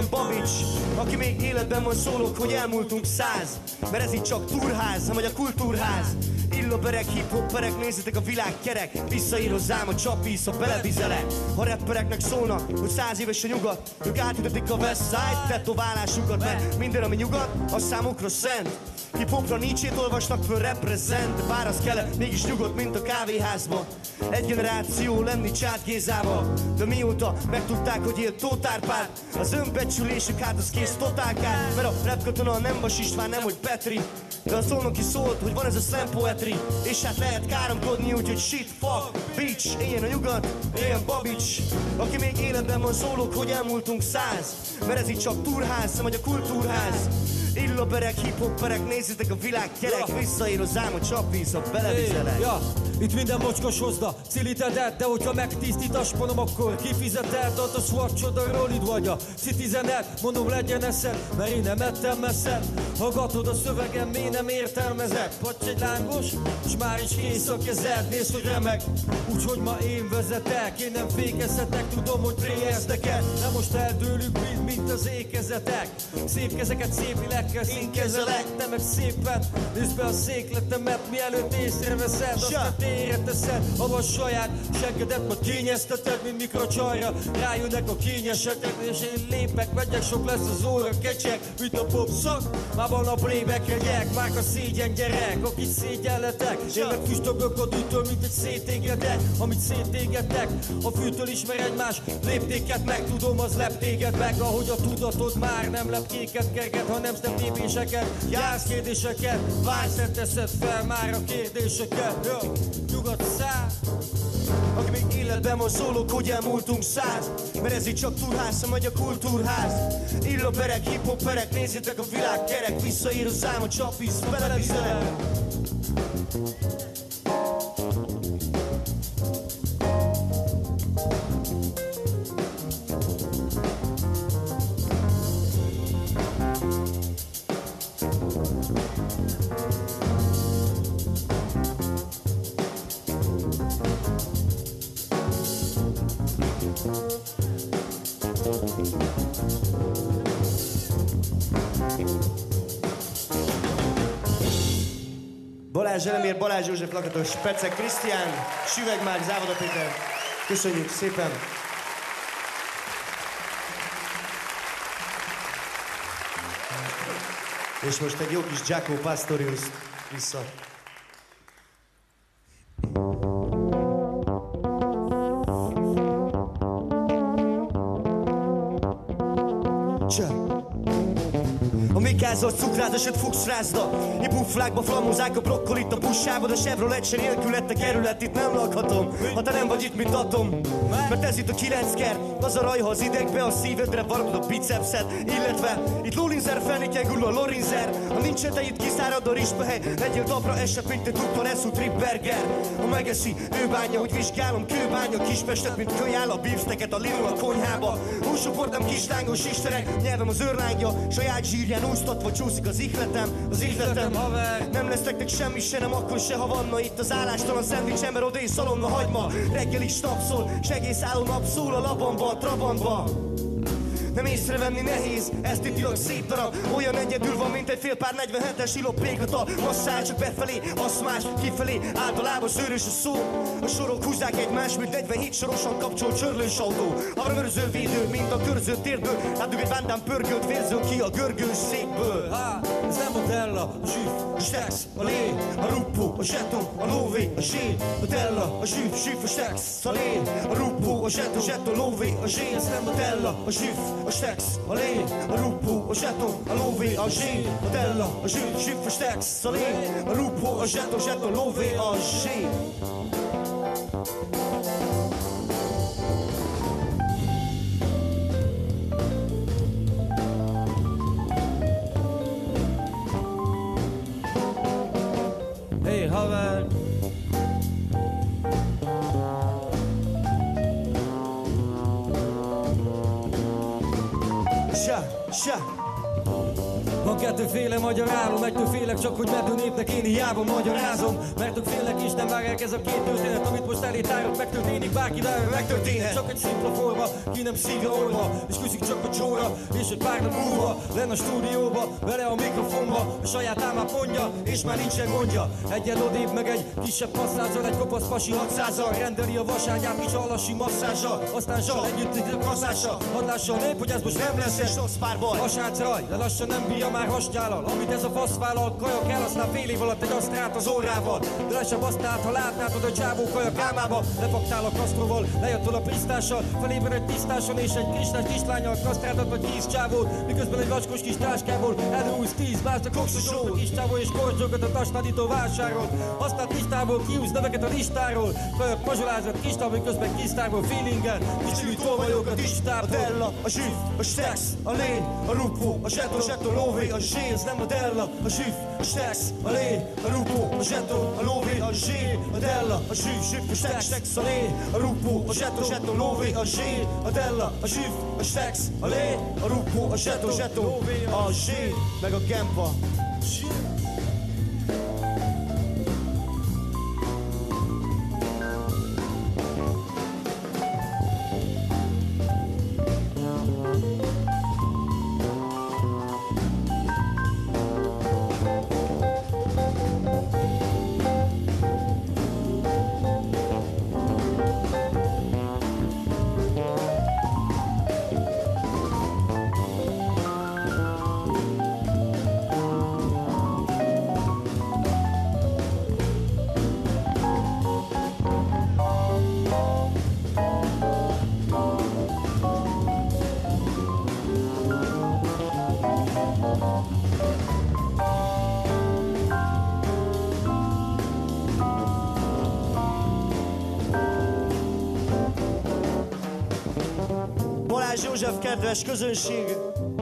Bobics. Aki még életben van, szólok, hogy elmúltunk száz. Mert ez itt csak turház, nem vagy a kultúrház. Illóberek, hip-hopperek, nézzétek a világ kerek. Visszaír hozzám a csapvíz, ha belevizelek. Ha rappereknek szólnak, hogy száz éves a nyugat, ők átütetik a Westside tetoválásukat, mert minden, ami nyugat, az számukra szent. Hip-hopra Nietzsét olvasnak föl, reprezent. Bár az kellett, mégis nyugodt, mint a kávéházba. Egy generáció lenni Csád Gézával. De mióta megtudták, hogy él Tóth Árpád, az önbecsülésük hát az kész totálkát. Mert a rap katona nem Vas István, nem hogy Petri, de a szónoki szólt, hogy van ez a slam poetry. És hát lehet káromkodni, úgyhogy shit, fuck, bitch. Éljen a nyugat, éljen Bobics. Aki még életben van, szólok, hogy elmúltunk száz. Mert ez itt csak turház, nem vagy a kultúrház. Illóberek, hip-hopperek, nézzétek a világ kerek. Ja. Visszaír hozzám a csapvíz, ha belevizelek. Ja, itt minden mocskos hozda, cilitedet, de hogyha megtisztít a sponom, akkor kifizeted, ott a swatchod, a rollid vagy a citizenet. Mondom, legyen eszed, mert én nem ettem messzet. Hallgatod a szövegem, mi nem értelmezek. Pacs egy lángos, s már is kész a kezed. Nézd, hogy remek, úgyhogy ma én vezetek. Én nem fékezhetek, tudom, hogy tréjezdeket. Nem most eldőlünk, mint, mint az ékezetek. Szép kezeket szép lélekkel színkezelek. Te meg szépen nézd be a székletemet, mielőtt észreveszed. Azt térre teszed, ahol saját seggedet majd kényezteted, mint mikrocsajra. Rájönnek a kényesetek, és én lépek, megyek, sok lesz az óra, kecsek, mint a popszak. Már van a playback jegyek, már a szégyen gyerek, akit szégyelletek. Én meg füstögök a dűtől, mint egy szétégedek, amit szétégedtek. A fűtől ismer egymás léptéket, meg tudom, az lep téged meg. Ahogy a tudatod már nem lepkéket kerget, hanem step lépéseket, jársz kérdéseket, vársz, nem teszed fel már a kérdéseket. Ja. Nyugat száll. Aki még életben van, szólok, hogy elmúltunk száz. Mert ez itt csak turház, nem vagy a kultúrház. Illóberek, hip-hopperek, nézzétek a világ kerek. Visszaír hozzám a csapvíz, belevizelek. Balázs Elemér, Balázs József Lakatos, Pecek Krisztián, Süveg Márk, Závoda Péter. Köszönjük szépen! És most egy jó kis Jaco Pastorius vissza. A mikázott cukráz, öt fuchsrázda. I bufflákba flamozák a brokkolit a buszsába, de Chevrolet se nélkül lett a kerület, itt nem lakhatom. Ha te nem vagy itt, mint atom. Mert ez itt a kilenc ker, az a raj, ha az idegbe a szívedre varod a bicepszed. Illetve itt Lulinzer felnéken gull a Lorinzer. Ha nincs te itt, kiszárad a rizsbehely. Legyél dabra, esek, mint egy tudva eszú tripberger. Ha megeszi, ő bánja, hogy vizsgálom, kőbánya Kispestet, mint kölyáll a beefsteaket a Lidl a konyhába. Húsok voltam kislángos isterek, nyelvem az őrlángja, saját zsírján úsztatva csúszik az ihletem, az ihletem. Haver. Nem lesz nektek semmi se, nem akkor se, ha van ma itt az állástalan szendvics, ember odé szalonna hagyma. Reggel is tapszol, s egész álló nap szól a labamba, a trabantba. Nem észrevenni nehéz, ezt itt tilos szép darab. Olyan egyedül van, mint egy fél pár negyvenhetes iló pékata. Masszál csak befelé, az más, kifelé. Általában szőrös a szó. A sorok húzzák egymást, mint negyvenhét sorosan kapcsolt csörlős autó. Arra mörző védő, mint a körző térből. Látjuk egy Van Damme pörgőt, vérző ki a görgős székből. Ha, ez nem a Della, a zsűf, A stex, a lé, a ruppó, a zseton, a lóvé, a zsé. A Della, a zsűf, zsűf, a stex, a lé, a ruppó, a zseton, zseton, lóvé, a zsé. Ez nem a Della, a zsűf, a stex, a lé, a ruppó, a zseton, a lóvé, a zsé. A Della, a zsűf, zsűf, a stex, a lé, a ruppó, a zseton, zseton, lóvé, a zsé. Hey, haver! Sha, sha. Van Kettőféle magyar álom, egytől félek csak, hogy meddő népnek én hiába magyarázom. Mert ők félnek is, nem vágják ez a két történet, amit most elé tárok, megtörténik, bárki várja, megtörténhet. Csak egy szimpla forma, ki nem szívja orva, és küszik csak a csóra, és egy pár nap múlva len a stúdióba, vele a mikrofonba, a saját álmát mondja, és már nincsen gondja. Egyel odébb meg egy kisebb passzázal, egy kopasz pasi hatszázal, rendeli a vasányát kis allassi masszázsal, aztán zsal együtt egy kasszással, hadd lássa a nép, hogy ez most nem lesz egy rossz pár baj. Hasánc raj, de lassan nem bírja már hasnyállal, amit ez a fasz vállal, kaja kell, aztán fél év alatt egy asztrát az órával. De lassabb aztán, ha látnád, hogy a csávó kaja kámába, lefogtál a kasztróval, lejöttől a pisztással, felében egy tisztáson és egy kristás kislányal, kasztrádat vagy tíz csávót, miközben egy vacskos kis táskából előhúz tíz bázt a kokszosó, kis csávó és korcsokat a tasnadító vásárol. Aztán listából kiúz neveket a listáról, kölyök mazsolázott kis távol, miközben kisztárból feelingen, kis csüvi tolvajokat is tápol. A della, a zsif, a stex, a lény, a rupó, a zsetó, a zsetó, lóvé, a zsé, ez nem a della, a zsif, a stex, a lény, a rupó, a zsetó, a lóvé, a zsé, a della, a zsif, zsif, a stex, stex, a lény, a rupó, a zsetó, a zsetó, lóvé, a zsé, a della, a zsif, a stex, a lény, a rupó, a zsetó, a zsetó, lóvé, a zsé, meg a gempa. Balázs József, kedves közönség!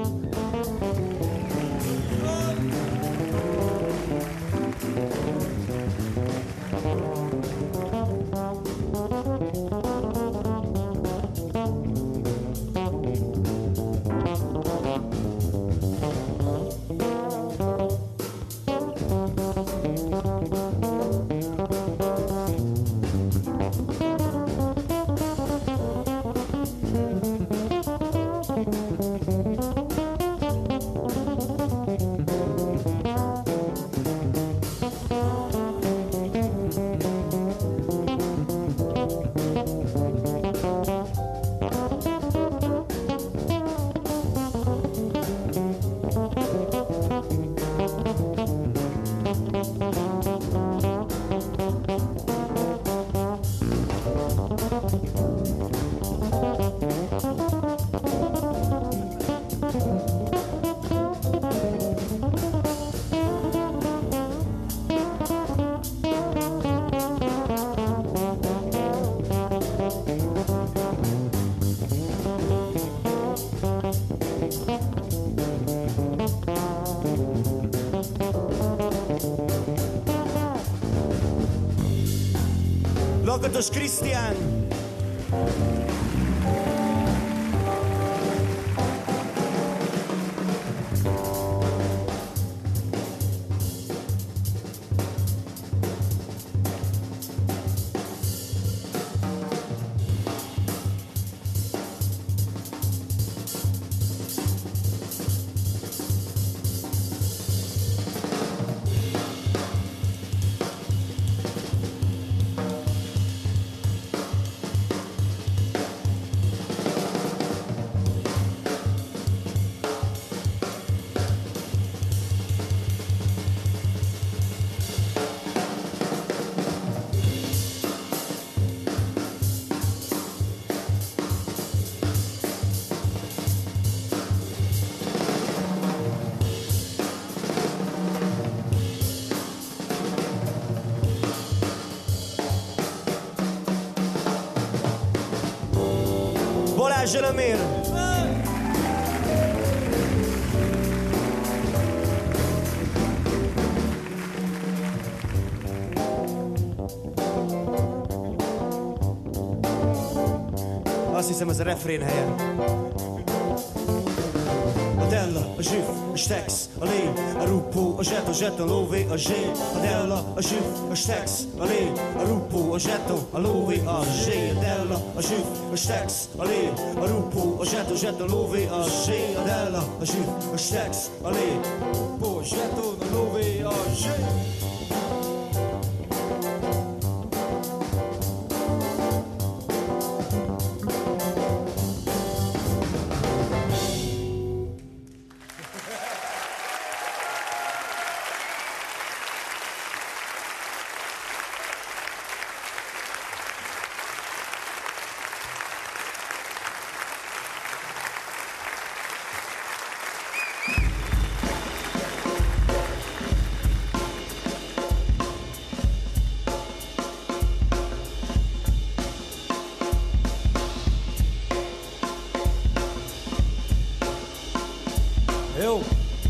Lakatos Krisztián! Balázs Elemér! Azt hiszem, ez a refrén helye. A della, a zsif, a stex, a lé, a ruppó, a zset, a zset, a lóvé, a zsé, a della, a zsüf, a stex, a lé, a ruppó, a zseto, a lóvé, a zsé, a della, a zsüf, a stex, a lé, a ruppó, a zset, a zset, a lóvé, a zsé, a della, a zsüf, a stex, a lé, a ruppó, a zseto, a lóvé, a zsé. Jó.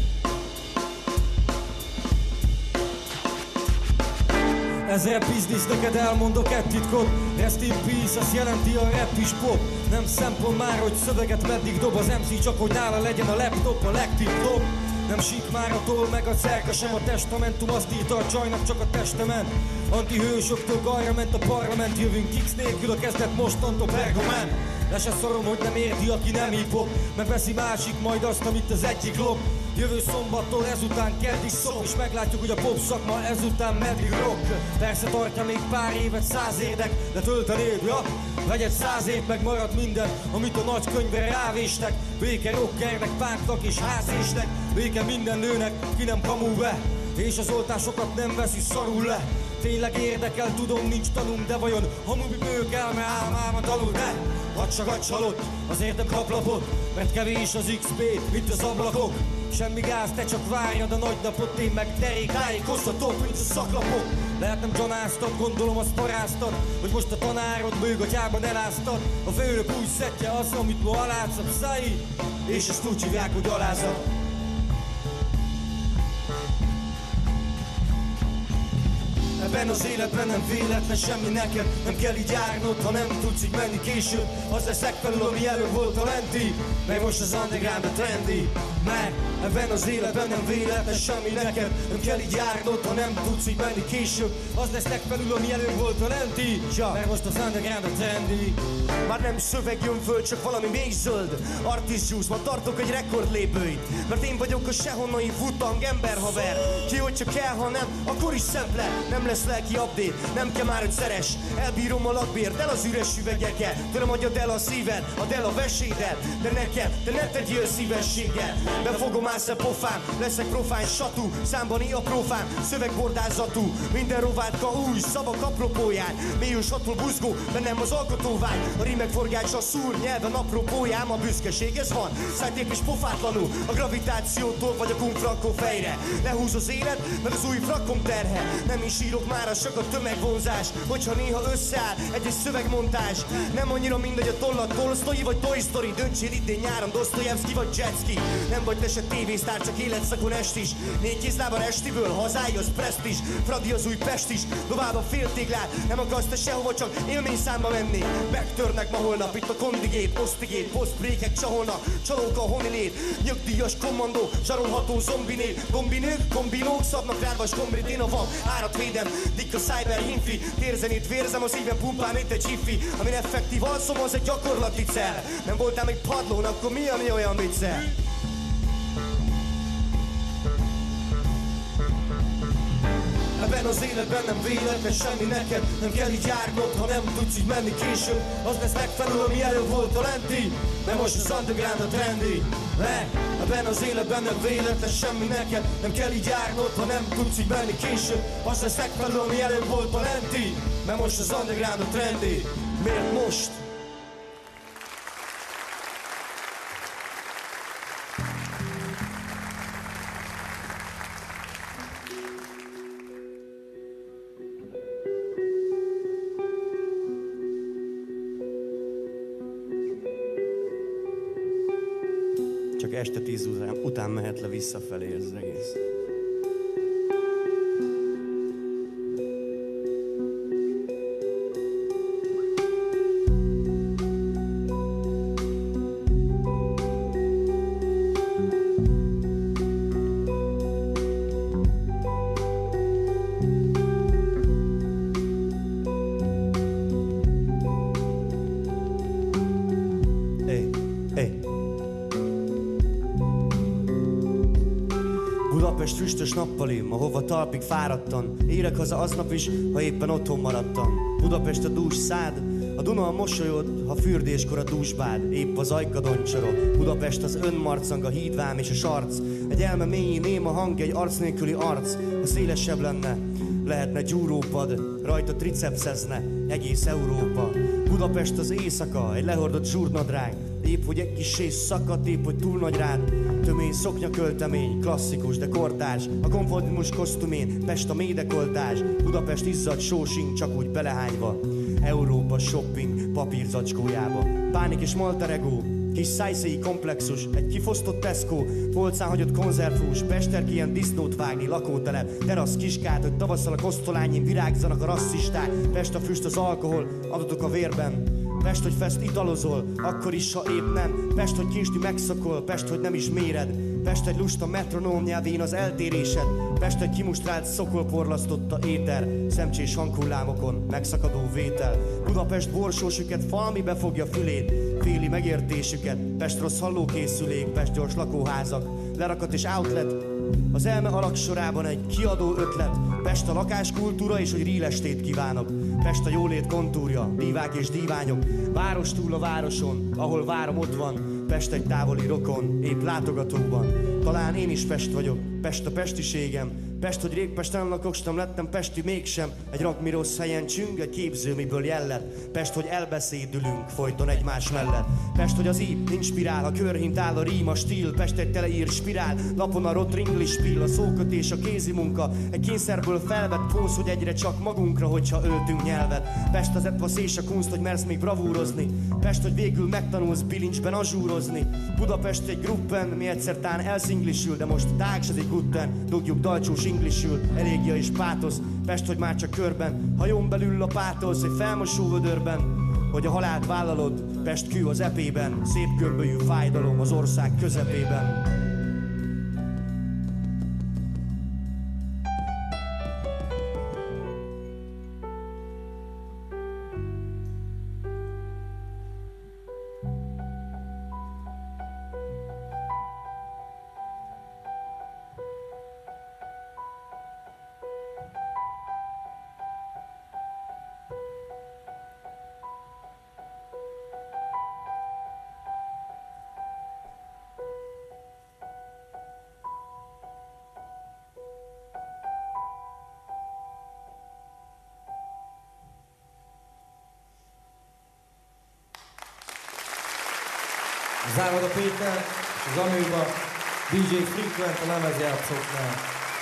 Ez rap business, neked elmondok egy titkot. Rest in peace, azt jelenti a rap is pop. Nem szempont már, hogy szöveget meddig dob az em cé, csak hogy nála legyen a laptop, a legtip-top. Nem sík már a toll, meg a cerka sem, a testamentum azt írta a csajnak, csak a testament. Antihősöktől arra ment a parlament, jövünk kicks nélkül, a kezdet mostantól pergament. Le se szorom, hogy nem érti, aki nem hip-hop, megveszi másik majd azt, amit az egyik lop. Jövő szombattól ezután keddig szok, és meglátjuk, hogy a pop szakma ezután meddig rock. Persze tartja még pár évet, száz érdek, de töltenéd, ja? Vegyed száz év, meg marad minden, amit a nagy könyvre rávéstek. Béke rockernek, pánknak és házésnek, béke minden nőnek, ki nem kamul be, és az oltásokat nem veszi szarul le. Tényleg érdekel, tudom, nincs tanunk, de vajon hamubi bők elme álmámat alul, ne? Hadd csak halott, azért nem kap lapot, mert kevés az iksz pé, mint az ablakok. Semmi gáz, te csak várjad a nagy napot, én meg derék tájékoztatok, mint a szaklapok. Lehet nem gyanáztat, gondolom azt paráztat, hogy most a tanárod bőgatyában eláztat. A főnök új szettje az, amit ma alátsz a pszai, és ezt úgy hívják, hogy alázat. Ebben az életben nem véletlen semmi neked, nem kell így járnod, ha nem tudsz így menni később. Az leszek felül, ami előbb volt a lenti, meg most az underground a trendi. Mert ebben az életben nem véletlen semmi neked, nem kell így járnod, ha nem tudsz így menni később. Az leszek felül, ami előbb volt a lenti, mert most az underground a trendi. Már nem szöveg jön föl, csak valami mély zöld Artist Juice, ma tartok egy rekordlépőit, mert én vagyok a sehonnai futang emberhaver. Ki, hogy csak kell, ha nem, akkor is szemple. Nem lesz lelki update, nem kell már, hogy szeres. Elbírom a lakbért, el az üres üvegeket. Tőlem adjad el a szíved, add el a vesédet. De nekem, te ne tegyél szívességgel. Befogom állsz a pofám, leszek profán satú. Számban a profán, szövegbordázatú. Minden rovátka új, szavak apropóján. Mélyül satul buzgó, bennem az alkotóvány. A rímek forgácsa szúr, nyelven apropójám. A büszkeség ez van, szájtép és pofátlanul. A gravitációtól vagy a kumfrankó fejre. Lehúz az élet, meg az új frakom terhe. Nem is írok mára, csak a tömegvonzás. Hogyha néha összeáll egy-egy szövegmontás. Nem annyira mindegy a tollat, Tolsztoy vagy Toy Story. Döntsél idén nyáron, Dostoyevsky vagy Jetski. Nem vagy te se tévésztár, csak életszakon est is. Négy kézlábban estiből, hazája az presztízs. Fradi az új Pest is, tovább a féltéglát. Nem akarsz te sehova, csak élményszámba menni. Megtörnek ma holnap, itt a kondigét, osztigét. Posztbrékek csaholnak, csalók a honilét. Nyugdíjas kommandó, zsarolható zombinét. Kombinők, kombinók, szabnak rád vas kombrit. Én a van, árat védem, dik a cyber hinfi. Térzenét vérzem, a szívem pumpál, mint egy hiffi. Amin effektív alszom, az egy gyakorlati cell. Nem voltál még padlón, akkor mi, ami olyan viccel? Ebben az életben nem véletlen semmi neked, nem kell így járnod, ha nem tudsz így menni később. Az lesz megfelelő, ami előbb volt a lenti, mert most az underground a trendi. Mert ebben az életben nem véletlen semmi neked, nem kell így járnod, ha nem tudsz így menni később. Az lesz megfelelő, ami előbb volt a lenti, mert most az underground a trendi. Miért most? Csak este tíz után, után mehet le visszafelé ez az egész. Budapest füstös nappalim, ahova talpig fáradtan. Érek haza aznap is, ha éppen otthon maradtam. Budapest a dús szád, a Duna a mosolyod, ha fürdéskor a dúsbád. Épp az ajkadon csorog. Budapest az önmarcang, a hídvám és a sarc. Egy elme mélyén néma hang, egy arc nélküli arc. Ha szélesebb lenne, lehetne gyúrópad, rajta tricepszezne egész Európa. Budapest az éjszaka, egy lehordott zsúrnadrág. Épp hogy egy kissé szakadt, épp hogy túl nagy rád. Tömény szoknyaköltemény, klasszikus, de kortárs. A konformizmus kosztumén, Pest a médekoltás. Budapest izzadt sósing, csak úgy belehányva. Európa shopping papírzacskójába. Pánik és malter ego, kis szájszéi komplexus, egy kifosztott Tesco, polcán hagyott konzervhús, Pesterk ilyen disznót vágni, lakótelep, terasz kiskát, hogy tavasszal a kosztolányin virágzanak a rasszisták. Pest a füst az alkohol, adatok a vérben. Pest, hogy fest italozol, akkor is, ha épp nem. Pest, hogy késni megszokol, Pest, hogy nem is méred. Pest egy lusta metronóm nyelvén az eltérésed. Pest egy kimustrált szokolporlasztotta éter. Szemcsés hanghullámokon megszakadó vétel. Budapest borsósüket falmi befogja fülét. Féli megértésüket. Pest rossz hallókészülék, Pest gyors lakóházak. Lerakat és outlet. Az elme alaksorában egy kiadó ötlet. Pest a lakáskultúra és hogy rílestét kívánok. Pest a jólét kontúrja, dívák és díványok. Város túl a városon, ahol várom ott van. Pest egy távoli rokon, épp látogatóban. Talán én is Pest vagyok, Pest a pestiségem. Pest, hogy rég Pesten lakok, s nem lettem pesti mégsem. Egy rakmi rossz helyen csüng, egy képző, miből jellet. Pest, hogy elbeszédülünk folyton egymás mellett. Pest, hogy az ív inspirál, a körhint áll a rím, a stíl. Pest egy teleír spirál, lapon a rotringli spill. A szókötés, a kézi munka, egy kényszerből felvett pósz, hogy egyre csak magunkra, hogyha öltünk nyelvet. Pest az etvasz és a kunst, hogy mersz még bravúrozni. Pest, hogy végül megtanulsz bilincsben azsúrozni. Budapest egy gruppen, mi egyszer tán elszinglisül, de most tágs ez egy gutten, dugjuk dalcsós inglisül, elégia és pátosz. Pest, hogy már csak körben, hajón belül a pátosz, egy felmosó vödörben, hogy a halált vállalod. Pest kő az epében, szép görbölyű fájdalom az ország közepében. Závoda Péter, az Amőba, dé dzsé Frequent a lemezjátszóknál.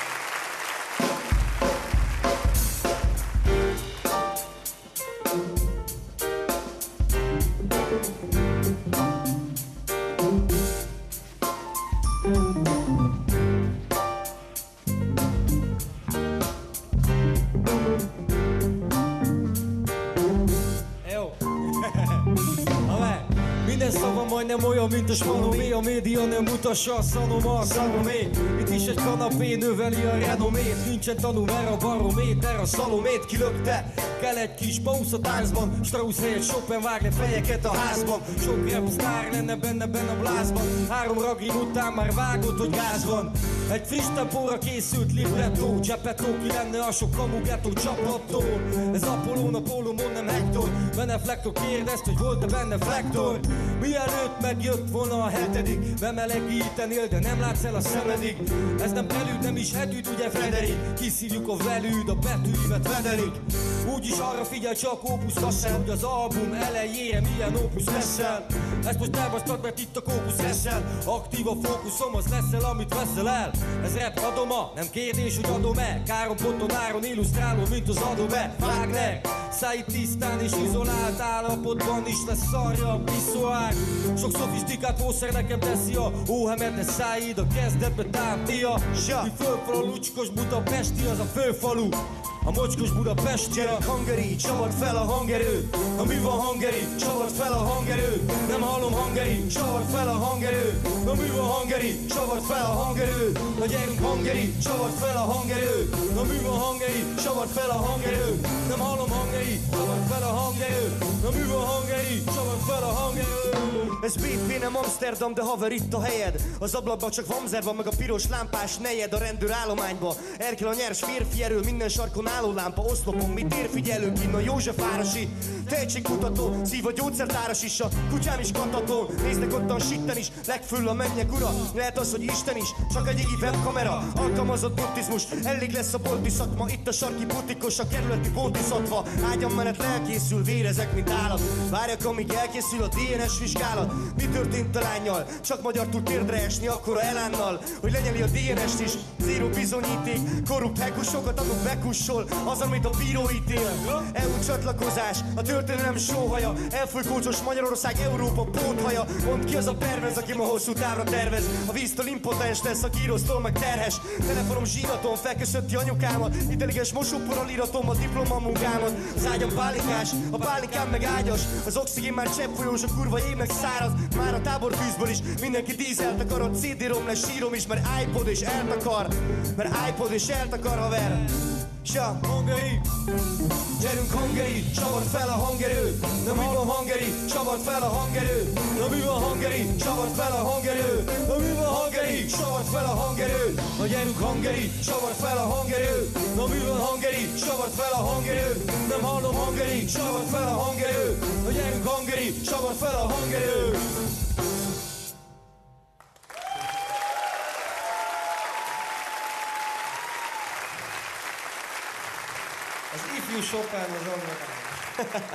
Nem olyan, mint a Spanomé, a média nem mutassa a szanom, a szalomé. Itt is egy kanapé növeli a renomét, nincsen tanul erre a barométer, a szalomét kilökte. Kell egy kis bausz a táncban, Strauss helyett Chopin vág le fejeket a házban. Sok rap sztár lenne benne benne a blázban, három ragrin után már vágott, hogy gáz van. Egy friss tempóra készült libretto, Geppetto ki lenne a sok kamu ghetto csapattól. Ez Apollón, a pólomon nem Hector, benne Flektor kérdezt, hogy volt-e benne Flektor. Mielőtt megjött volna a hetedik, bemelegítenél, de nem látsz el a szemedig. Ez nem prelűd, nem is hetűd, ugye Frederik? Kiszívjuk a velűd, a betűimet vedelik. Úgyis arra figyelj csak Opus Kassel, hogy az album elejére milyen opus leszel. Ezt most elbasztad, mert itt a kókusz leszel. Aktív a fókuszom, az leszel, amit veszel el. Ez rap adoma, nem kérdés, hogy adom-e. Káron ponton áron illusztráló, mint az Adobe. Wagner, száj tisztán és izolált állapotban is lesz szarja a piszoár. Sok szofisztikált módszer nekem teszi a Óhemed, de Száid a kezdetbe támtia. Mi fölfal a lucskos Budapesti, az a főfalu. a mocskos Budapest. Gyerünk hangeri, csavart fel a hangerő. Na mi van hangeri, csavart fel a hangerő. Nem hallom hangeri, csavart fel a hangerő. Na mi van hangeri, csavart fel a hangerő. Na gyerünk hangeri, csavart fel a hangerő. Na mi van hangeri, csavart fel a hangerő. Nem hallom hangeri, csavart fel a hangerő. Na mi van hangeri, csavart fel a hangerő. Ez bé pé, nem Amsterdam, de haver itt a helyed. Az ablakban csak vamzer van, meg a piros lámpás nejed a rendőr állományba. Erkel a nyers férfi erő, minden sarkon álló lámpa. Oszlopon mi térfigyelők, innen Józsefvárosi. Tehetségkutató, szív a gyógyszertáras is. A kutyám is katatón, néznek ottan sitten is. Legföl a mennyek ura, lehet az, hogy Isten is. Csak egy égi webkamera, alkalmazott buddhizmus. Elég lesz a bolti szakma, itt a sarki butikos, a kerületi bódiszatva. Ágyam menet lelkészül, vérezek, mint állat. Várjak, amíg elkészül a dé en es vizsgálat. Mi történt a lánnyal? Csak magyar tud térdre esni akkora elánnal, hogy lenyeli a dé en est is. Zéró bizonyíték, korrupt hekusokat adok bekussol, az, amit a bíró ítél. é u csatlakozás, a történelem sóhaja. Elfőkócos Magyarország, Európa póthaja. Mondd ki az a pervez, aki ma hosszú távra tervez. A víztől impotens lesz, a kírosztól meg terhes. Telefonom zsíraton, felköszönti anyukámat. Intelligens mosóporral íratom a diplomamunkámat. Az ágyam pálinkás, a pálinkám meg ágyas. Az oxigén már cseppfolyós, a kurva évnek száraz. Már a tábortűzből is mindenki dízelt akar. A cé dé-rom lesz sírom is, mert iPod és eltakar. Mert iPod és eltakar, haver. Ja, hangeri, gyerünk hangeri, csavart fel a hangerő. Na mi van hangeri, csavart fel a hangerő. Na mi van hangeri, csavart fel a hangerő. Na mi van hangeri, csavart fel a hangerő. Na gyerünk hangeri, csavart fel a hangerő. Na mi van hangeri, csavart fel a hangerő. Nem hallom hangeri, csavart fel a hangerő. Na gyerünk hangeri, csavart fel a hangerő. Az ifjú Chopin az annak.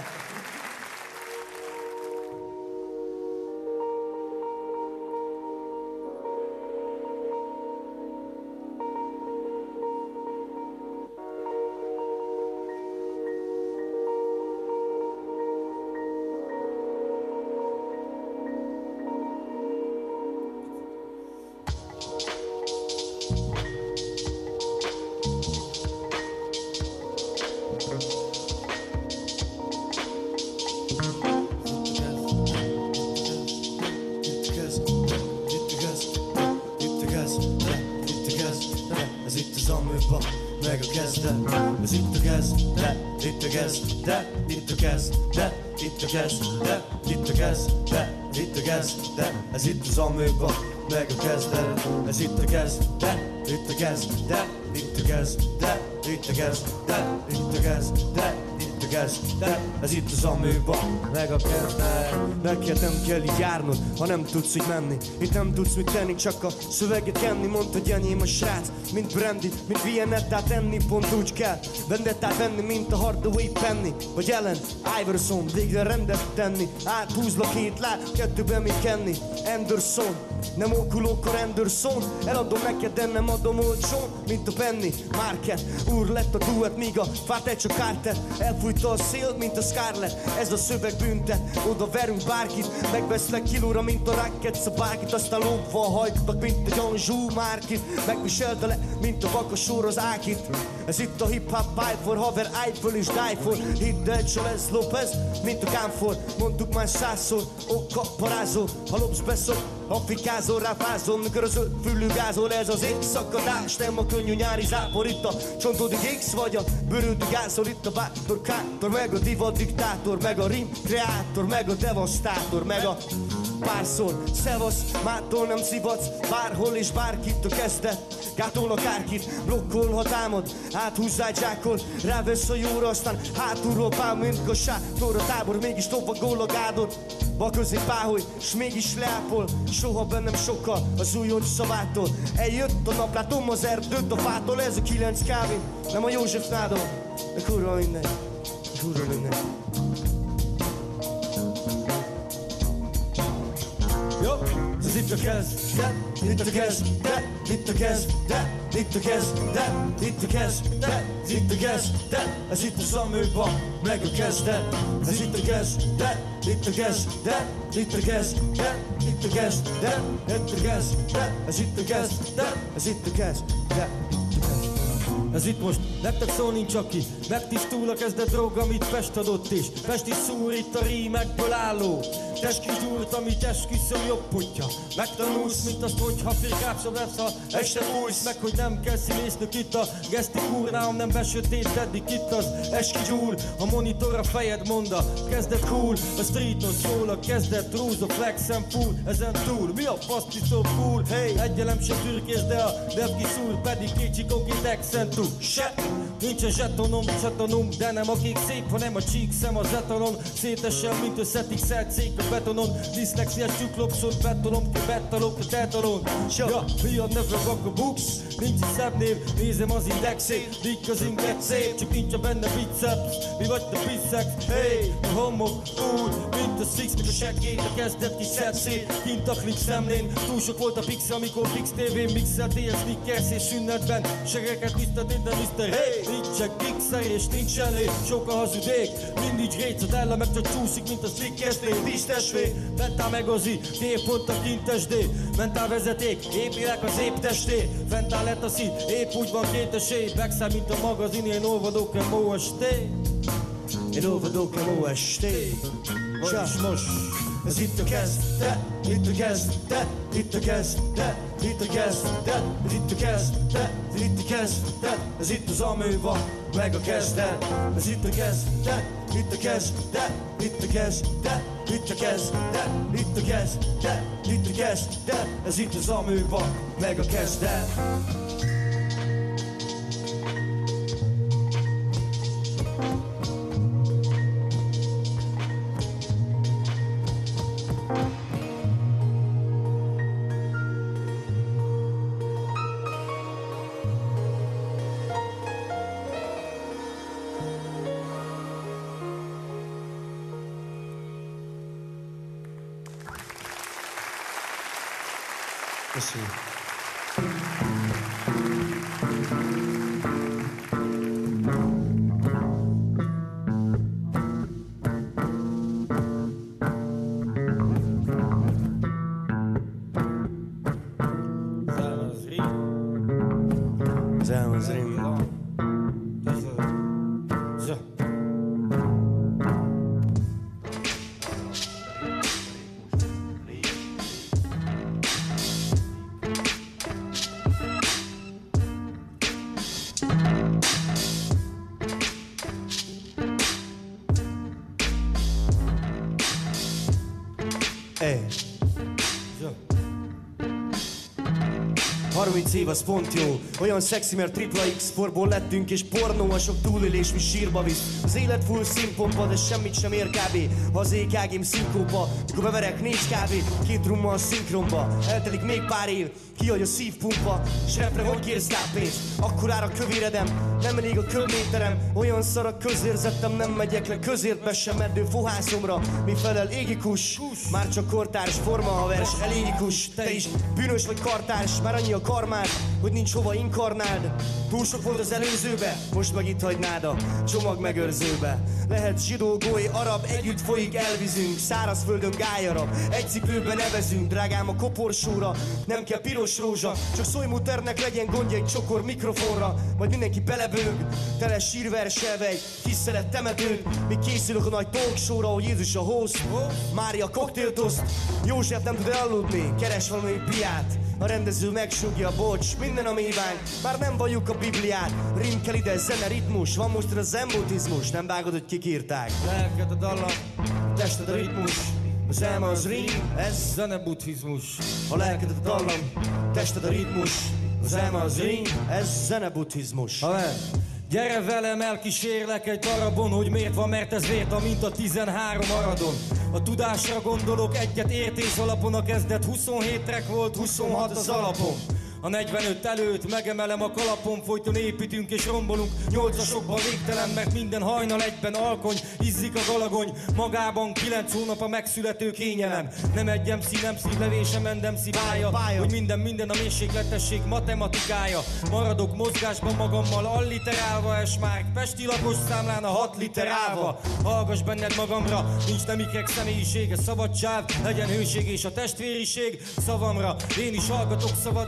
Meg a kezdet, ez itt a kezdet, itt a kezdet, itt a kezdet, itt a kezdet, itt a kezdet, itt a kezdet, ez itt az amőba, meg a kezdet, ez itt a kezdet, itt a kezdet, itt a kezdet, itt a kezdet, itt a kezdet, itt a kezdet, ez itt az amőba, meg a kezdet. Neked nem kell így járnod, ha nem tudsz így menni. Itt nem tudsz mit tenni, csak a szöveget kenni. Mondta, hogy enyém a srác, mint Brandy, mint Viennettát enni. Pont úgy kell vendettát venni, mint a Hardaway Penny vagy Ellen Iverson, végre rendet tenni. Áthúzlak két láb, kettőben mit kenni. Anderson, nem okulókor Anderson. Eladom neked, de nem adom olcsón, mint a Penny Market. Úr lett a duett, míg a Fate csak Carter. Elfújta a szél, mint a Scarlett. Ez a szöveg büntet, oda verünk bárkit. Megveszlek kilóra, mint a Rockets a bárkit. Aztán lógva hajtak, mint a Janzsú Márkit. Megviselte le, mint a vakasor az Ákit. Ez itt a hip-hop vibe for, haver, Eiffel és die for. Hidd el, Chalez Lopez, mint a Kámfor. Mondtuk már százszor, oka parázol. Ha lopsz beszok, afrikázol, ráfázol. Mikor az öt fülű gázol, ez az égszakadás. Nem a könnyű nyári zápor, itt a csontodik X vagy a bőrödi gázol. Itt a bátor kátor, meg a divat diktátor, meg a rim kreátor, meg a devasztátor, meg a párszor. Szevasz, mától nem szivatsz, bárhol és bárkit a kezdet. Gátol akárkit, blokkolhat álmod, áthúzzál zsákol, rávesz a jóra, aztán hátulról pál, mint a sátor. A tábor mégis lovagol a gádot, bal közé páholy, s mégis leápol. Soha bennem sokkal az újonc szavától. Eljött a nap, látom az erdőt a fától. Ez a kilenc kávé, nem a József nádon, de kurva minden, kurva minden. Jó, ez itt a kezdet, itt a kezdet, itt a kezdet, itt a kezdet, itt a kezdet, itt a kezdet, ez itt az amőba, meg a kezdet, ez itt a kezdet, itt a kezdet, itt a kezdet, itt a kezdet, itt a kezdet, ez itt a kezdet, ez itt a kezdet. Ez itt most nektek szól nincs aki. Megtisztul a kezdet drog, amit Pest adott, és Pest is szúr itt a rímekből álló testkizsúrt, amit esküszöm jobb potja. Megtanulsz, mint azt, hogyha firkápsa vesz, ha este fújsz meg, hogy nem kell színésznök itt a gesztikúr, nálam nem besötétedik itt az eskügyúr. A monitor a fejed monda, kezdet cool, a streeton szól a kezdet, rúz a flex and full, ezen túl. Mi a fasz so cool? Hey, egyelem se türkés, de a dev kiszúr, pedig két csikokit accentú. Se, nincs a zsetonom, zsetonom, de nem akik szép, hanem a csíkszem az etanon. Szétesen, mint összetik szelt szék a betonon. Diszlexiás csuklopszot betolom, ki betalok a tetalon. Ja, mi a neve a books? Nincs is szebb név, nézem az indexét. Dik az inget szép, csak nincs a benne biceps. Mi vagy a biceps? Hey, a homok úgy, mint a six, mint a seggét. A kezdet kis szed szét, kint a klip szemlén. Túl sok volt a pix, amikor Pix té vén mixel té es Snickers és sünnetben. Segeket misztetét, de miszter Hey, nincsen kikszer és nincs elé. Sok a hazudék, mindig réc a della, meg csak csúszik, mint a Snickers lé. Tisztesvé, mentál meg az i, térpont a kintesdé. Mentál vezeték, épilek az épp testé. Fentál lett a szív, épp úgy van két esély. Megszáll, mint a magazin, én olvadok a mó esté. Én olvadok a mó esté. Most, most. Ez itt a kezdet, itt a kezdet, itt a kezdet, itt a kezdet, ez itt a kezdet, ez itt a kezdet, ez itt az amőva, meg a kezdet. Ez itt a kezdet, itt a kezdet, itt a kezdet, itt a kezdet, itt a kezdet, itt a kezdet, ez itt az amőva, meg a kezdet. Köszönjük. Zámaz rím. Hey. harminc év az pont jó, olyan szexi, mert tripla X forból lettünk, és pornó a sok túlélés, mi sírba visz. Az élet full színpompa, de semmit sem ér kb. Ha az é ká gém szinkóba, mikor beverek négy kávé, két rumma a szinkronba, eltelik még pár év, kihagy a szívpumpa, s repre hogy kérsz rá pénzt, akkorára kövéredem, nem elég a köbméterem, olyan szar a közérzetem, nem megyek le közértbe sem meddő fohászomra, mi felel égikus, már csak kortárs forma havers, elégikus, te is bűnös vagy kartárs, már annyi a karmád, hogy nincs hova inkarnáld. Túl sok volt az előzőbe, most meg itt hagynád a csomag megőrzőbe. Lehet zsidó, góly, arab, együtt folyik, elvizünk, szárazföldön gályarab, egy cipőben nevezünk, drágám a koporsóra, nem kell piros rózsa, csak szólj muternek, legyen gondja egy csokor mikrofonra, majd mindenki belebőg, tele sírverselve egy kis szelet temetőn, míg készülök a nagy talkshowra, hogy Jézus a host, Mária koktéltoszt, József nem tud elaludni, keres valami piát. A rendező megsúgja, bocs, minden a mívánk, már nem valljuk a Bibliát. Rim kell ide, zene, ritmus, van most a zen buddhizmus, nem vágod, hogy kik írták. Lelked a dallam, tested a ritmus, az elme az rim, ez zene buddhizmus. a lelked a dallam, tested a ritmus, az elme az rim, ez zene buddhizmus. Haver, gyere velem, elkísérlek egy darabon, hogy miért van, mert ez vért a mint a tizenhárom aradon. A tudásra gondolok, egyet értés alapon, a kezdet huszonhét track volt, huszonhat az alapon. A negyvenöt előtt megemelem a kalapon, folyton építünk és rombolunk, nyolcasokban végtelen, mert minden hajnal egyben alkony, izzik a galagony, magában kilenc hónap a megszülető kényelem. Nem egy em cé, nem szívlevése, mendem szívája, hogy minden minden a mérsékletesség matematikája. Maradok mozgásban magammal alliterálva, és már pesti lakos számlán a hat liter állva. Hallgass benned magamra, nincs nem ikrek személyisége, szabadság, legyen hőség és a testvériség szavamra. Én is hallgatok szavadra, bidás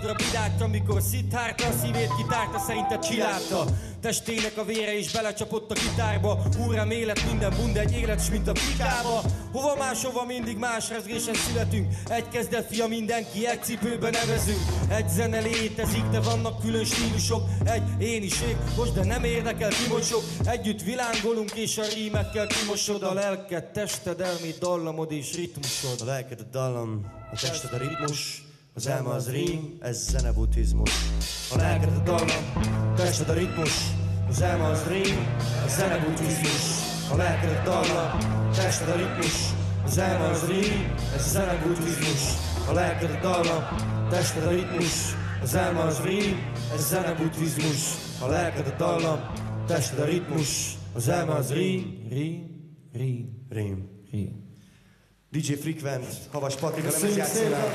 látja, mikor Szidhárta a szívét kitárta, szerinted ki látta? Testének a vére is belecsapott a gitárba. Úrám, élet minden bunda, egy élet s mint a pikába. Hova máshova mindig más rezgésen születünk. Egy kezdet fia mindenki, egy cipőben nevezünk. Egy zene létezik, de vannak külön stílusok. Egy éniség, most de nem érdekel, kimosok. Együtt vilángolunk és a rímekkel kimosod a lelked, tested, elmét, dallamod és ritmusod. A lelked a dallam, a tested a ritmus, az elme az rím, ez zenebuddhizmus. A lelked a dallam, a tested a ritmus, az elme az rím, ez zenebuddhizmus. A lelked a dallam, a tested a ritmus, az elme az rím, ez zenebuddhizmus. A lelked a dallam, a tested a ritmus, az elme az rím, ez zenebuddhizmus. A lelked a dallam, a tested a ritmus, az elme az rím, Rím, rím, rím. rím. dé dzsé Frequent, Havas Patrik a lemezjátszónál.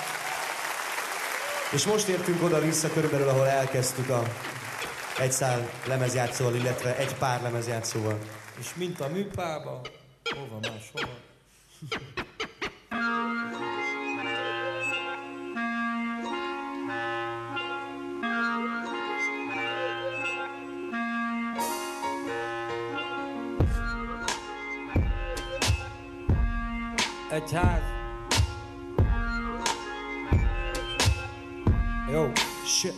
És most értünk oda-vissza körülbelül, ahol elkezdtük a egy szál lemezjátszóval, illetve egy pár lemezjátszóval. És mint a műpába, hova más, hova? Egy ház. Jó. Shit.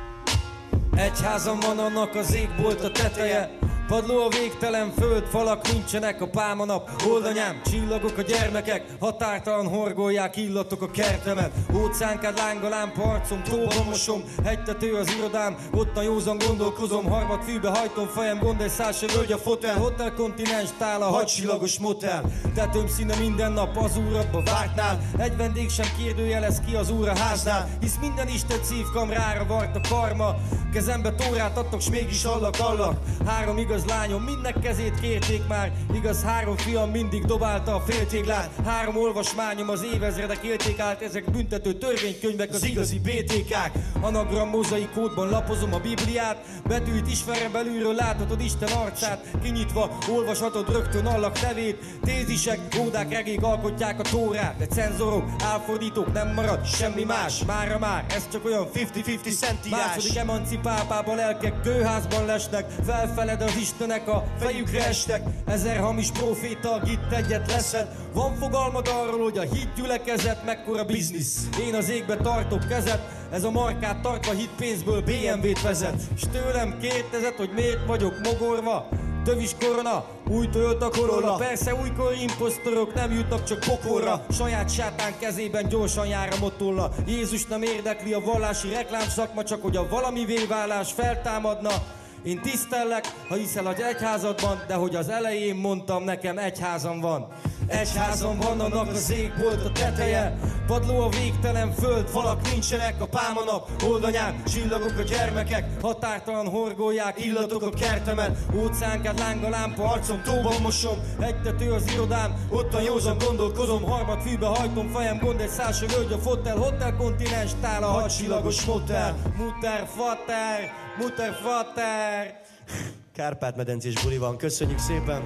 Egy házam van, annak az égbolt a teteje. Padló a végtelen föld, falak nincsenek, a pálma nap, oldanyám, csillagok a gyermekek, határtalan horgolják, illatok a kertemet. Óceánkád láng a lámpa arcom, tóban mosom, hegytető az irodám, ott a józan gondolkozom, harmad fűbe hajtom fejem, gond egy szál se völgy a fotel, hotel kontinens, tál a hatcsillagos motel. Tetőm színe minden nap az úradba vártnál, egy vendég sem kérdőjelez ki az úr a háznál, hisz minden isten szívkamrára vart a karma, kezembe tórát adtok, s mégis allak allak. Három igaz lányom, mindnek kezét kérték már, igaz három fiam mindig dobálta a féltéglát. Három olvasmányom az évezredek élték át, ezek büntető törvénykönyvek, az igazi bé té kák. Anagram mozaik kódban lapozom a Bibliát, betűit ismerem belülről, láthatod Isten arcát, kinyitva olvashatod rögtön allak nevét. Tézisek, ódák, regék alkotják a tórát, de cenzorok, álfordítók, nem marad semmi más. Mára már, ez csak olyan fifty-fifty szentírás. Második emancipálpába lelkek kőházban lesnek, felfeled az Istenek a fejükre estek. Ezer hamis proféta, itt egyet leszed. Van fogalmad arról, hogy a hit gyülekezet mekkora biznisz? Én az égbe tartok kezet, ez a markát tartva hit pénzből bé em vét vezet. S tőlem kérdezed, hogy miért vagyok mogorva? Tövis korona, új Toyota Corolla. Persze újkor imposztorok nem jutnak csak pokolra. Saját sátán kezében gyorsan jár a motolla. Jézus nem érdekli a vallási reklámszakma, csak hogy a valamivé válás feltámadna. Én tisztellek, ha hiszel az egyházadban, de hogy az elején mondtam, nekem egy házam van. Egy házam van, annak az égbolt a teteje. Padló a végtelen föld, falak nincsenek, a pálma nap, oldanyán, csillagok a gyermekek. Határtalan horgolják, illatok a kertemet. Óceánkád láng a lámpa, arcom tóban mosom. Hegytető az irodám, ott a józan gondolkozom. Harmad fűbe hajtom fejem, gond egy szál se völgy a fotel. Hotel kontinens, tál a hatcsillagos motel. Mutter, fater, mutter, fater. Kárpát-medencés buli van, köszönjük szépen!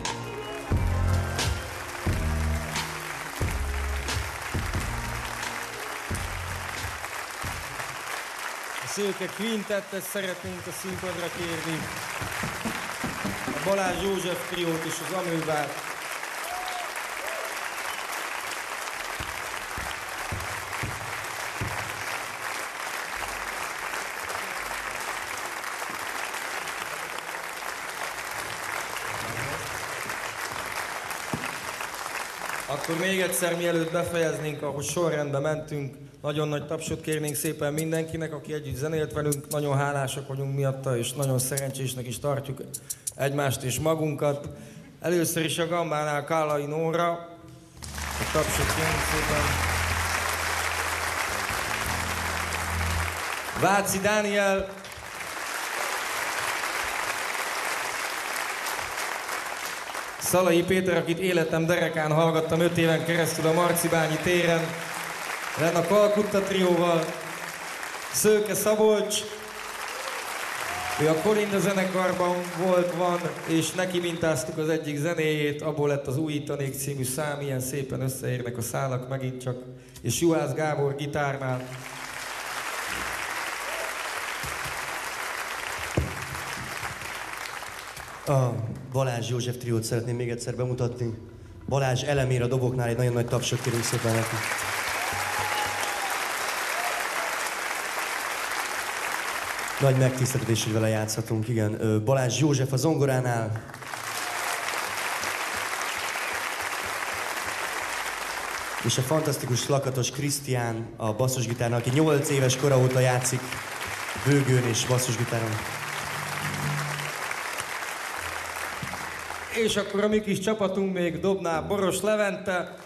A Szőke Quintettet szeretnénk a színpadra kérni. A Balázs József triót és az Amőbát. Akkor még egyszer, mielőtt befejeznénk, ahogy sorrendben mentünk, nagyon nagy tapsot kérnénk szépen mindenkinek, aki együtt zenélt velünk. Nagyon hálásak vagyunk miatta, és nagyon szerencsésnek is tartjuk egymást és magunkat. Először is a Gambánál Kállai Nóra. Egy tapsot kérnénk szépen. Váci Dániel. Szalai Péter, akit életem derekán hallgattam öt éven keresztül a Marcibányi téren, lenne a Kalkutta trióval, Szőke Szabolcs, ő a Kolinda zenekarban volt, van, és neki mintáztuk az egyik zenéjét, abból lett az Újítanék című szám, ilyen szépen összeérnek a szálak megint csak, és Juhász Gábor gitárnál. A Balázs József triót szeretném még egyszer bemutatni. Balázs elemér a doboknál, egy nagyon nagy tapsot kérünk szépen neki. Nagy megtiszteltetés, hogy vele játszhatunk, igen. Balázs József a zongoránál. És a fantasztikus lakatos Krisztián a basszusgitárnál, aki nyolc éves kora óta játszik bőgőn és basszusgitáron. És akkor a mi kis csapatunk még dobná Boros Levente.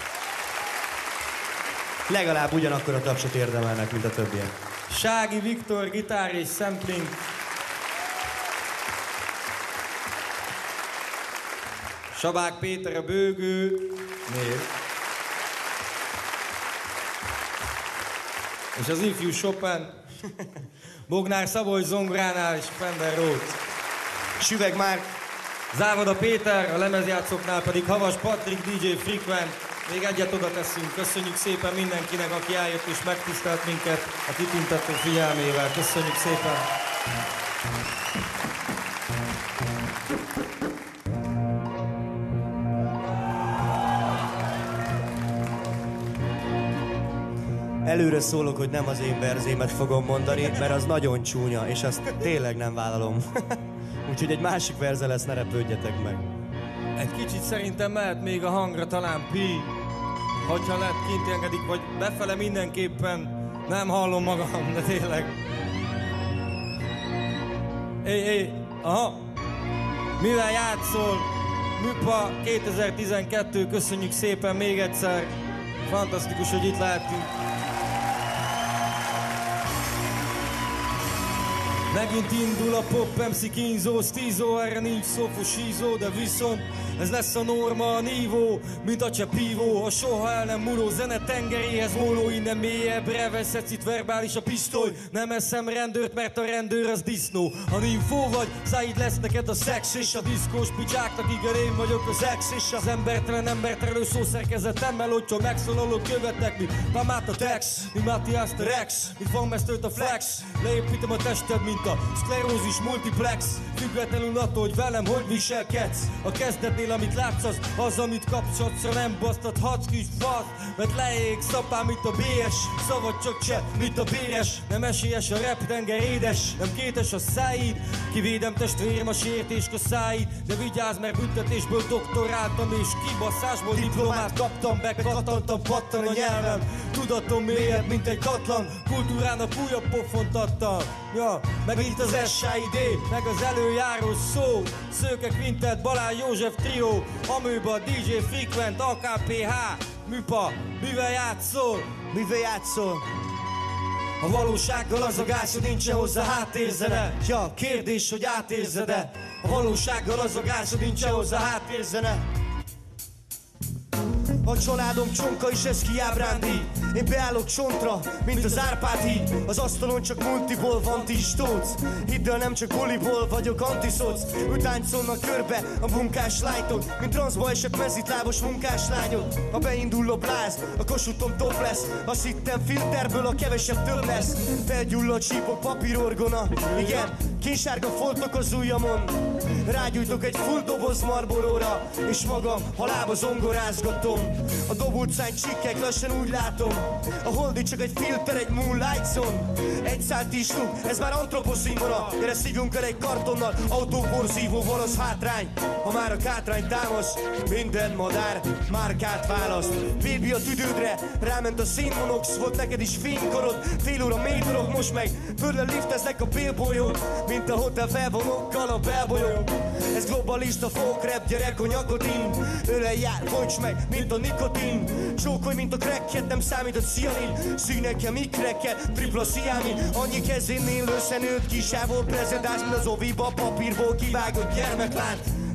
Legalább ugyanakkor a tapsot érdemelnek, mint a többiek. Sági Viktor, gitár és sampling. Sabák Péter a bőgő. Név. És az ifjú Chopin. Bognár Szabolcs zongoránál és Fender Rhodes. Süveg Márk. Závada Péter, a lemezjátszóknál pedig Havas Patrik, dé dzsé Frequent. Még egyet oda teszünk. Köszönjük szépen mindenkinek, aki eljött és megtisztelt minket a kitüntető figyelmével. Köszönjük szépen! Előre szólok, hogy nem az én verzémet fogom mondani, mert az nagyon csúnya, és azt tényleg nem vállalom. Úgyhogy egy másik verze lesz, ne repődjetek meg. Egy kicsit szerintem mehet még a hangra, talán pi. Hogyha lett kint engedik, vagy befele mindenképpen nem hallom magam, de tényleg. Éj, éj, aha. Mivel játszol? Műpa kétezer-tizenkettő, köszönjük szépen még egyszer. Fantasztikus, hogy itt lehetünk. Megint indul a pop, em cé kínzó, sztízó, erre nincs szó, fosízó, de viszont ez lesz a norma, a nívó, mint a csepívó, a soha el nem múló zene tengeréhez móló, innen mélyebbre veszhetsz itt verbális a pisztoly. Nem eszem rendőrt, mert a rendőr az disznó. Ha ninfó vagy, Said lesz neked a szex és a diszkós picsáknak, igen, én vagyok az ex és az embertelen embertelő szószerkezetemmel, hogyha megszólalok, követek, mi Památ a Tex, mi Matthias a Rex, mint Van Mestert a Flex. Leépítem a tested, mint a szklerózis multiplex, függetlenül attól, hogy velem hogy viselkedsz. A kezdetnél, amit látsz, az, az amit kapcsolatszra nem basztathatsz, kis fasz, mert leégsz apám, mint a bé es, szabad csak cse, mint a bé es. Nem esélyes a rap, tenger édes, nem kétes a Said, kivédem testvérem a sértéskor Said, de vigyázz, mert büntetésből doktoráltam és kibaszásból diplomát kaptam, bekattantam, pattan a nyelvem, tudatom mélyebb, mint egy katlan, kultúrának újabb pofont adtam. Ja, megint az es i dé, meg az előjáró szó, Szőke Quintet, Balázs József trió, Amőba, dé dzsé Frequent, á ká pé há, Műpa, mivel játszol? Mivel játszol? A valósággal az a gáz, hogy nincsen hozzá háttérzene. Ja, kérdés, hogy átérzed-e? A valósággal az a gáz, hogy nincsen hozzá háttérzene. A családom csonka is ez kiábrándít. Én beállok csontra, mint az Árpád híd. Az asztalon csak multiból van tistóc. Hidd el, nem csak poliból vagyok antiszoc. Úgy táncolnak körbe a munkás lánytok, mint transzba esett mezitlábos munkás lányok. Ha beindul a bláz, a kosutom top lesz. Azt hittem filterből a kevesebb több lesz. Felgyulladt sípok, papírorgona. Igen, kénsárga foltok az ujjamon. Rágyújtok egy full doboz Marlboróra, és magam halába zongorázgatom. A dobulcány csikkek, lassan úgy látom. A holdi csak egy filter, egy moonlight zone. Egy szál tisnuk, ez már antroposzínvona. Gyere szívjunk el egy kartonnal, autóporszívóval, az hátrány. Ha már a kátrány támasz, minden madár márkát választ. Baby, a tüdődre ráment a szénmonox, volt neked is fénykorod. Fél óra mély dolog, most meg földre lifteznek a bélbolyók, mint a hotel felvonókkal a belbolyók. Ez globalista folk rap, gyerek a nyakodin. Ölej jár, bonts meg, mint a nikotin. Csókolj, mint a crackhead, nem számít a cianin. Szűj nekem ikreket, tripla sziámin. Annyi kezénél összenőtt kisávol prezentálsz, mint az oviba papírból kivágott gyermeklánt.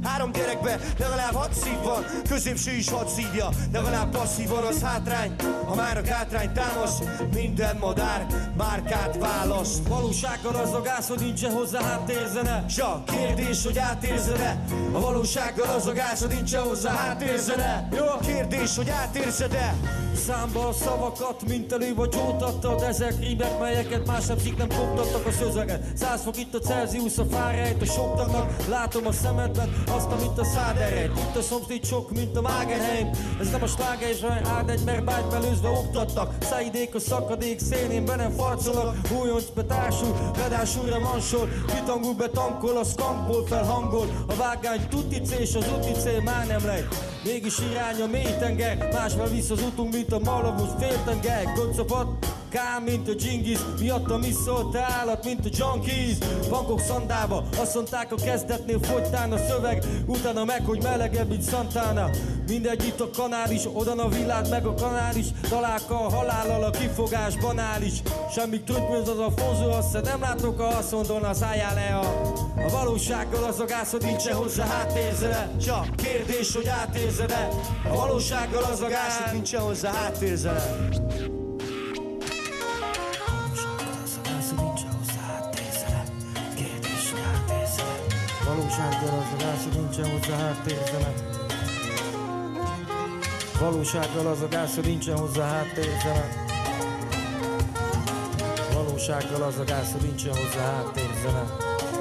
Három gyerekbe legalább hat szív van, középső is hat szívja, legalább passzív van az hátrány. Ha már a gátrány támasz, minden madár márkát választ. Valósággal az a gáz, hogy nincsen hozzá háttérzene. S a kérdés, hogy átérzed-e? A valósággal az a gáz, hogy nincsen hozzá háttérzed-e? Jó, a kérdés, hogy átérzed-e? Számba a szavakat, mint elő vagy ótattad. Ezek rímek, melyeket más nem nem koptattak a szöveget. Száz fok itt a Celsius, a Fahrenheit, a sok tagnak. Látom a szemedben azt, amit a szád erejt. Itt a szomszéd sok, mint a Magenheim. Ez nem a sláger, és olyan áld egy, mert bágy belőzve oktattak. Száidék a szakadék szélén, be nem farcolok. Újonc be társul, ráadásulra van sor. Kitangul be tankol, a skankból felhangol. A vágány tutic és az uticé már nem lej. Mégis irány a mély tenger, másval visz az utunk, mint a Malavus féltenger. Godszapad, K, mint a Genghis, miattamisszolt állat, mint a junkies. Bankok szandába, azt mondták a kezdetnél fogytán a szöveg, utána meg, hogy melegebb, mint Santana. Mindegy, itt a kanál is, odan a világ, meg a kanál is. Találka a halállal, a kifogás banális. Semmi trüttműz az a fonzó, azt nem látok, ha azt mondom, az álljál le a... A valósággal az a gáz, hogy nincsen hozzá háttérzele. Csak kérdés, hogy átérzed-e? A valósággal az a gáz, hogy nincsen hozzá háttérzele. Valósággal az a gáz, hogy nincsen hozzá háttérzene. Valósággal az a gáz, hogy nincsen hozzá háttérzene. Valósággal az a gáz, hogy nincsen hozzá háttérzene.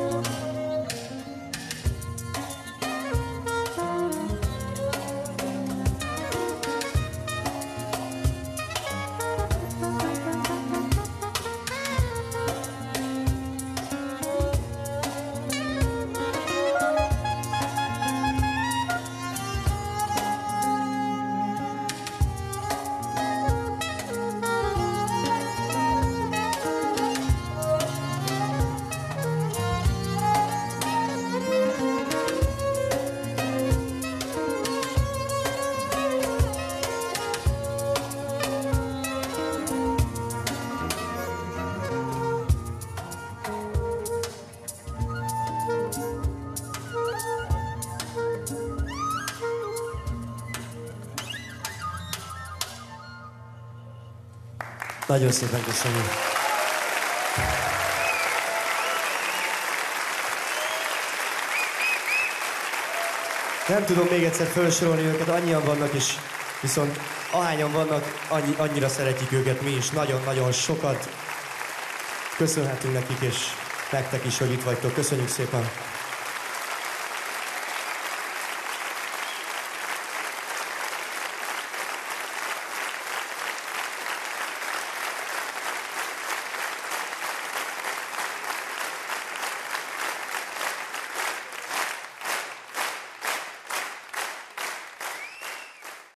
Nagyon szépen köszönjük. Nem tudom még egyszer felsorolni őket, annyian vannak, és viszont ahányan vannak, annyi, annyira szeretjük őket mi is. Nagyon-nagyon sokat köszönhetünk nekik, és nektek is, hogy itt vagytok. Köszönjük szépen!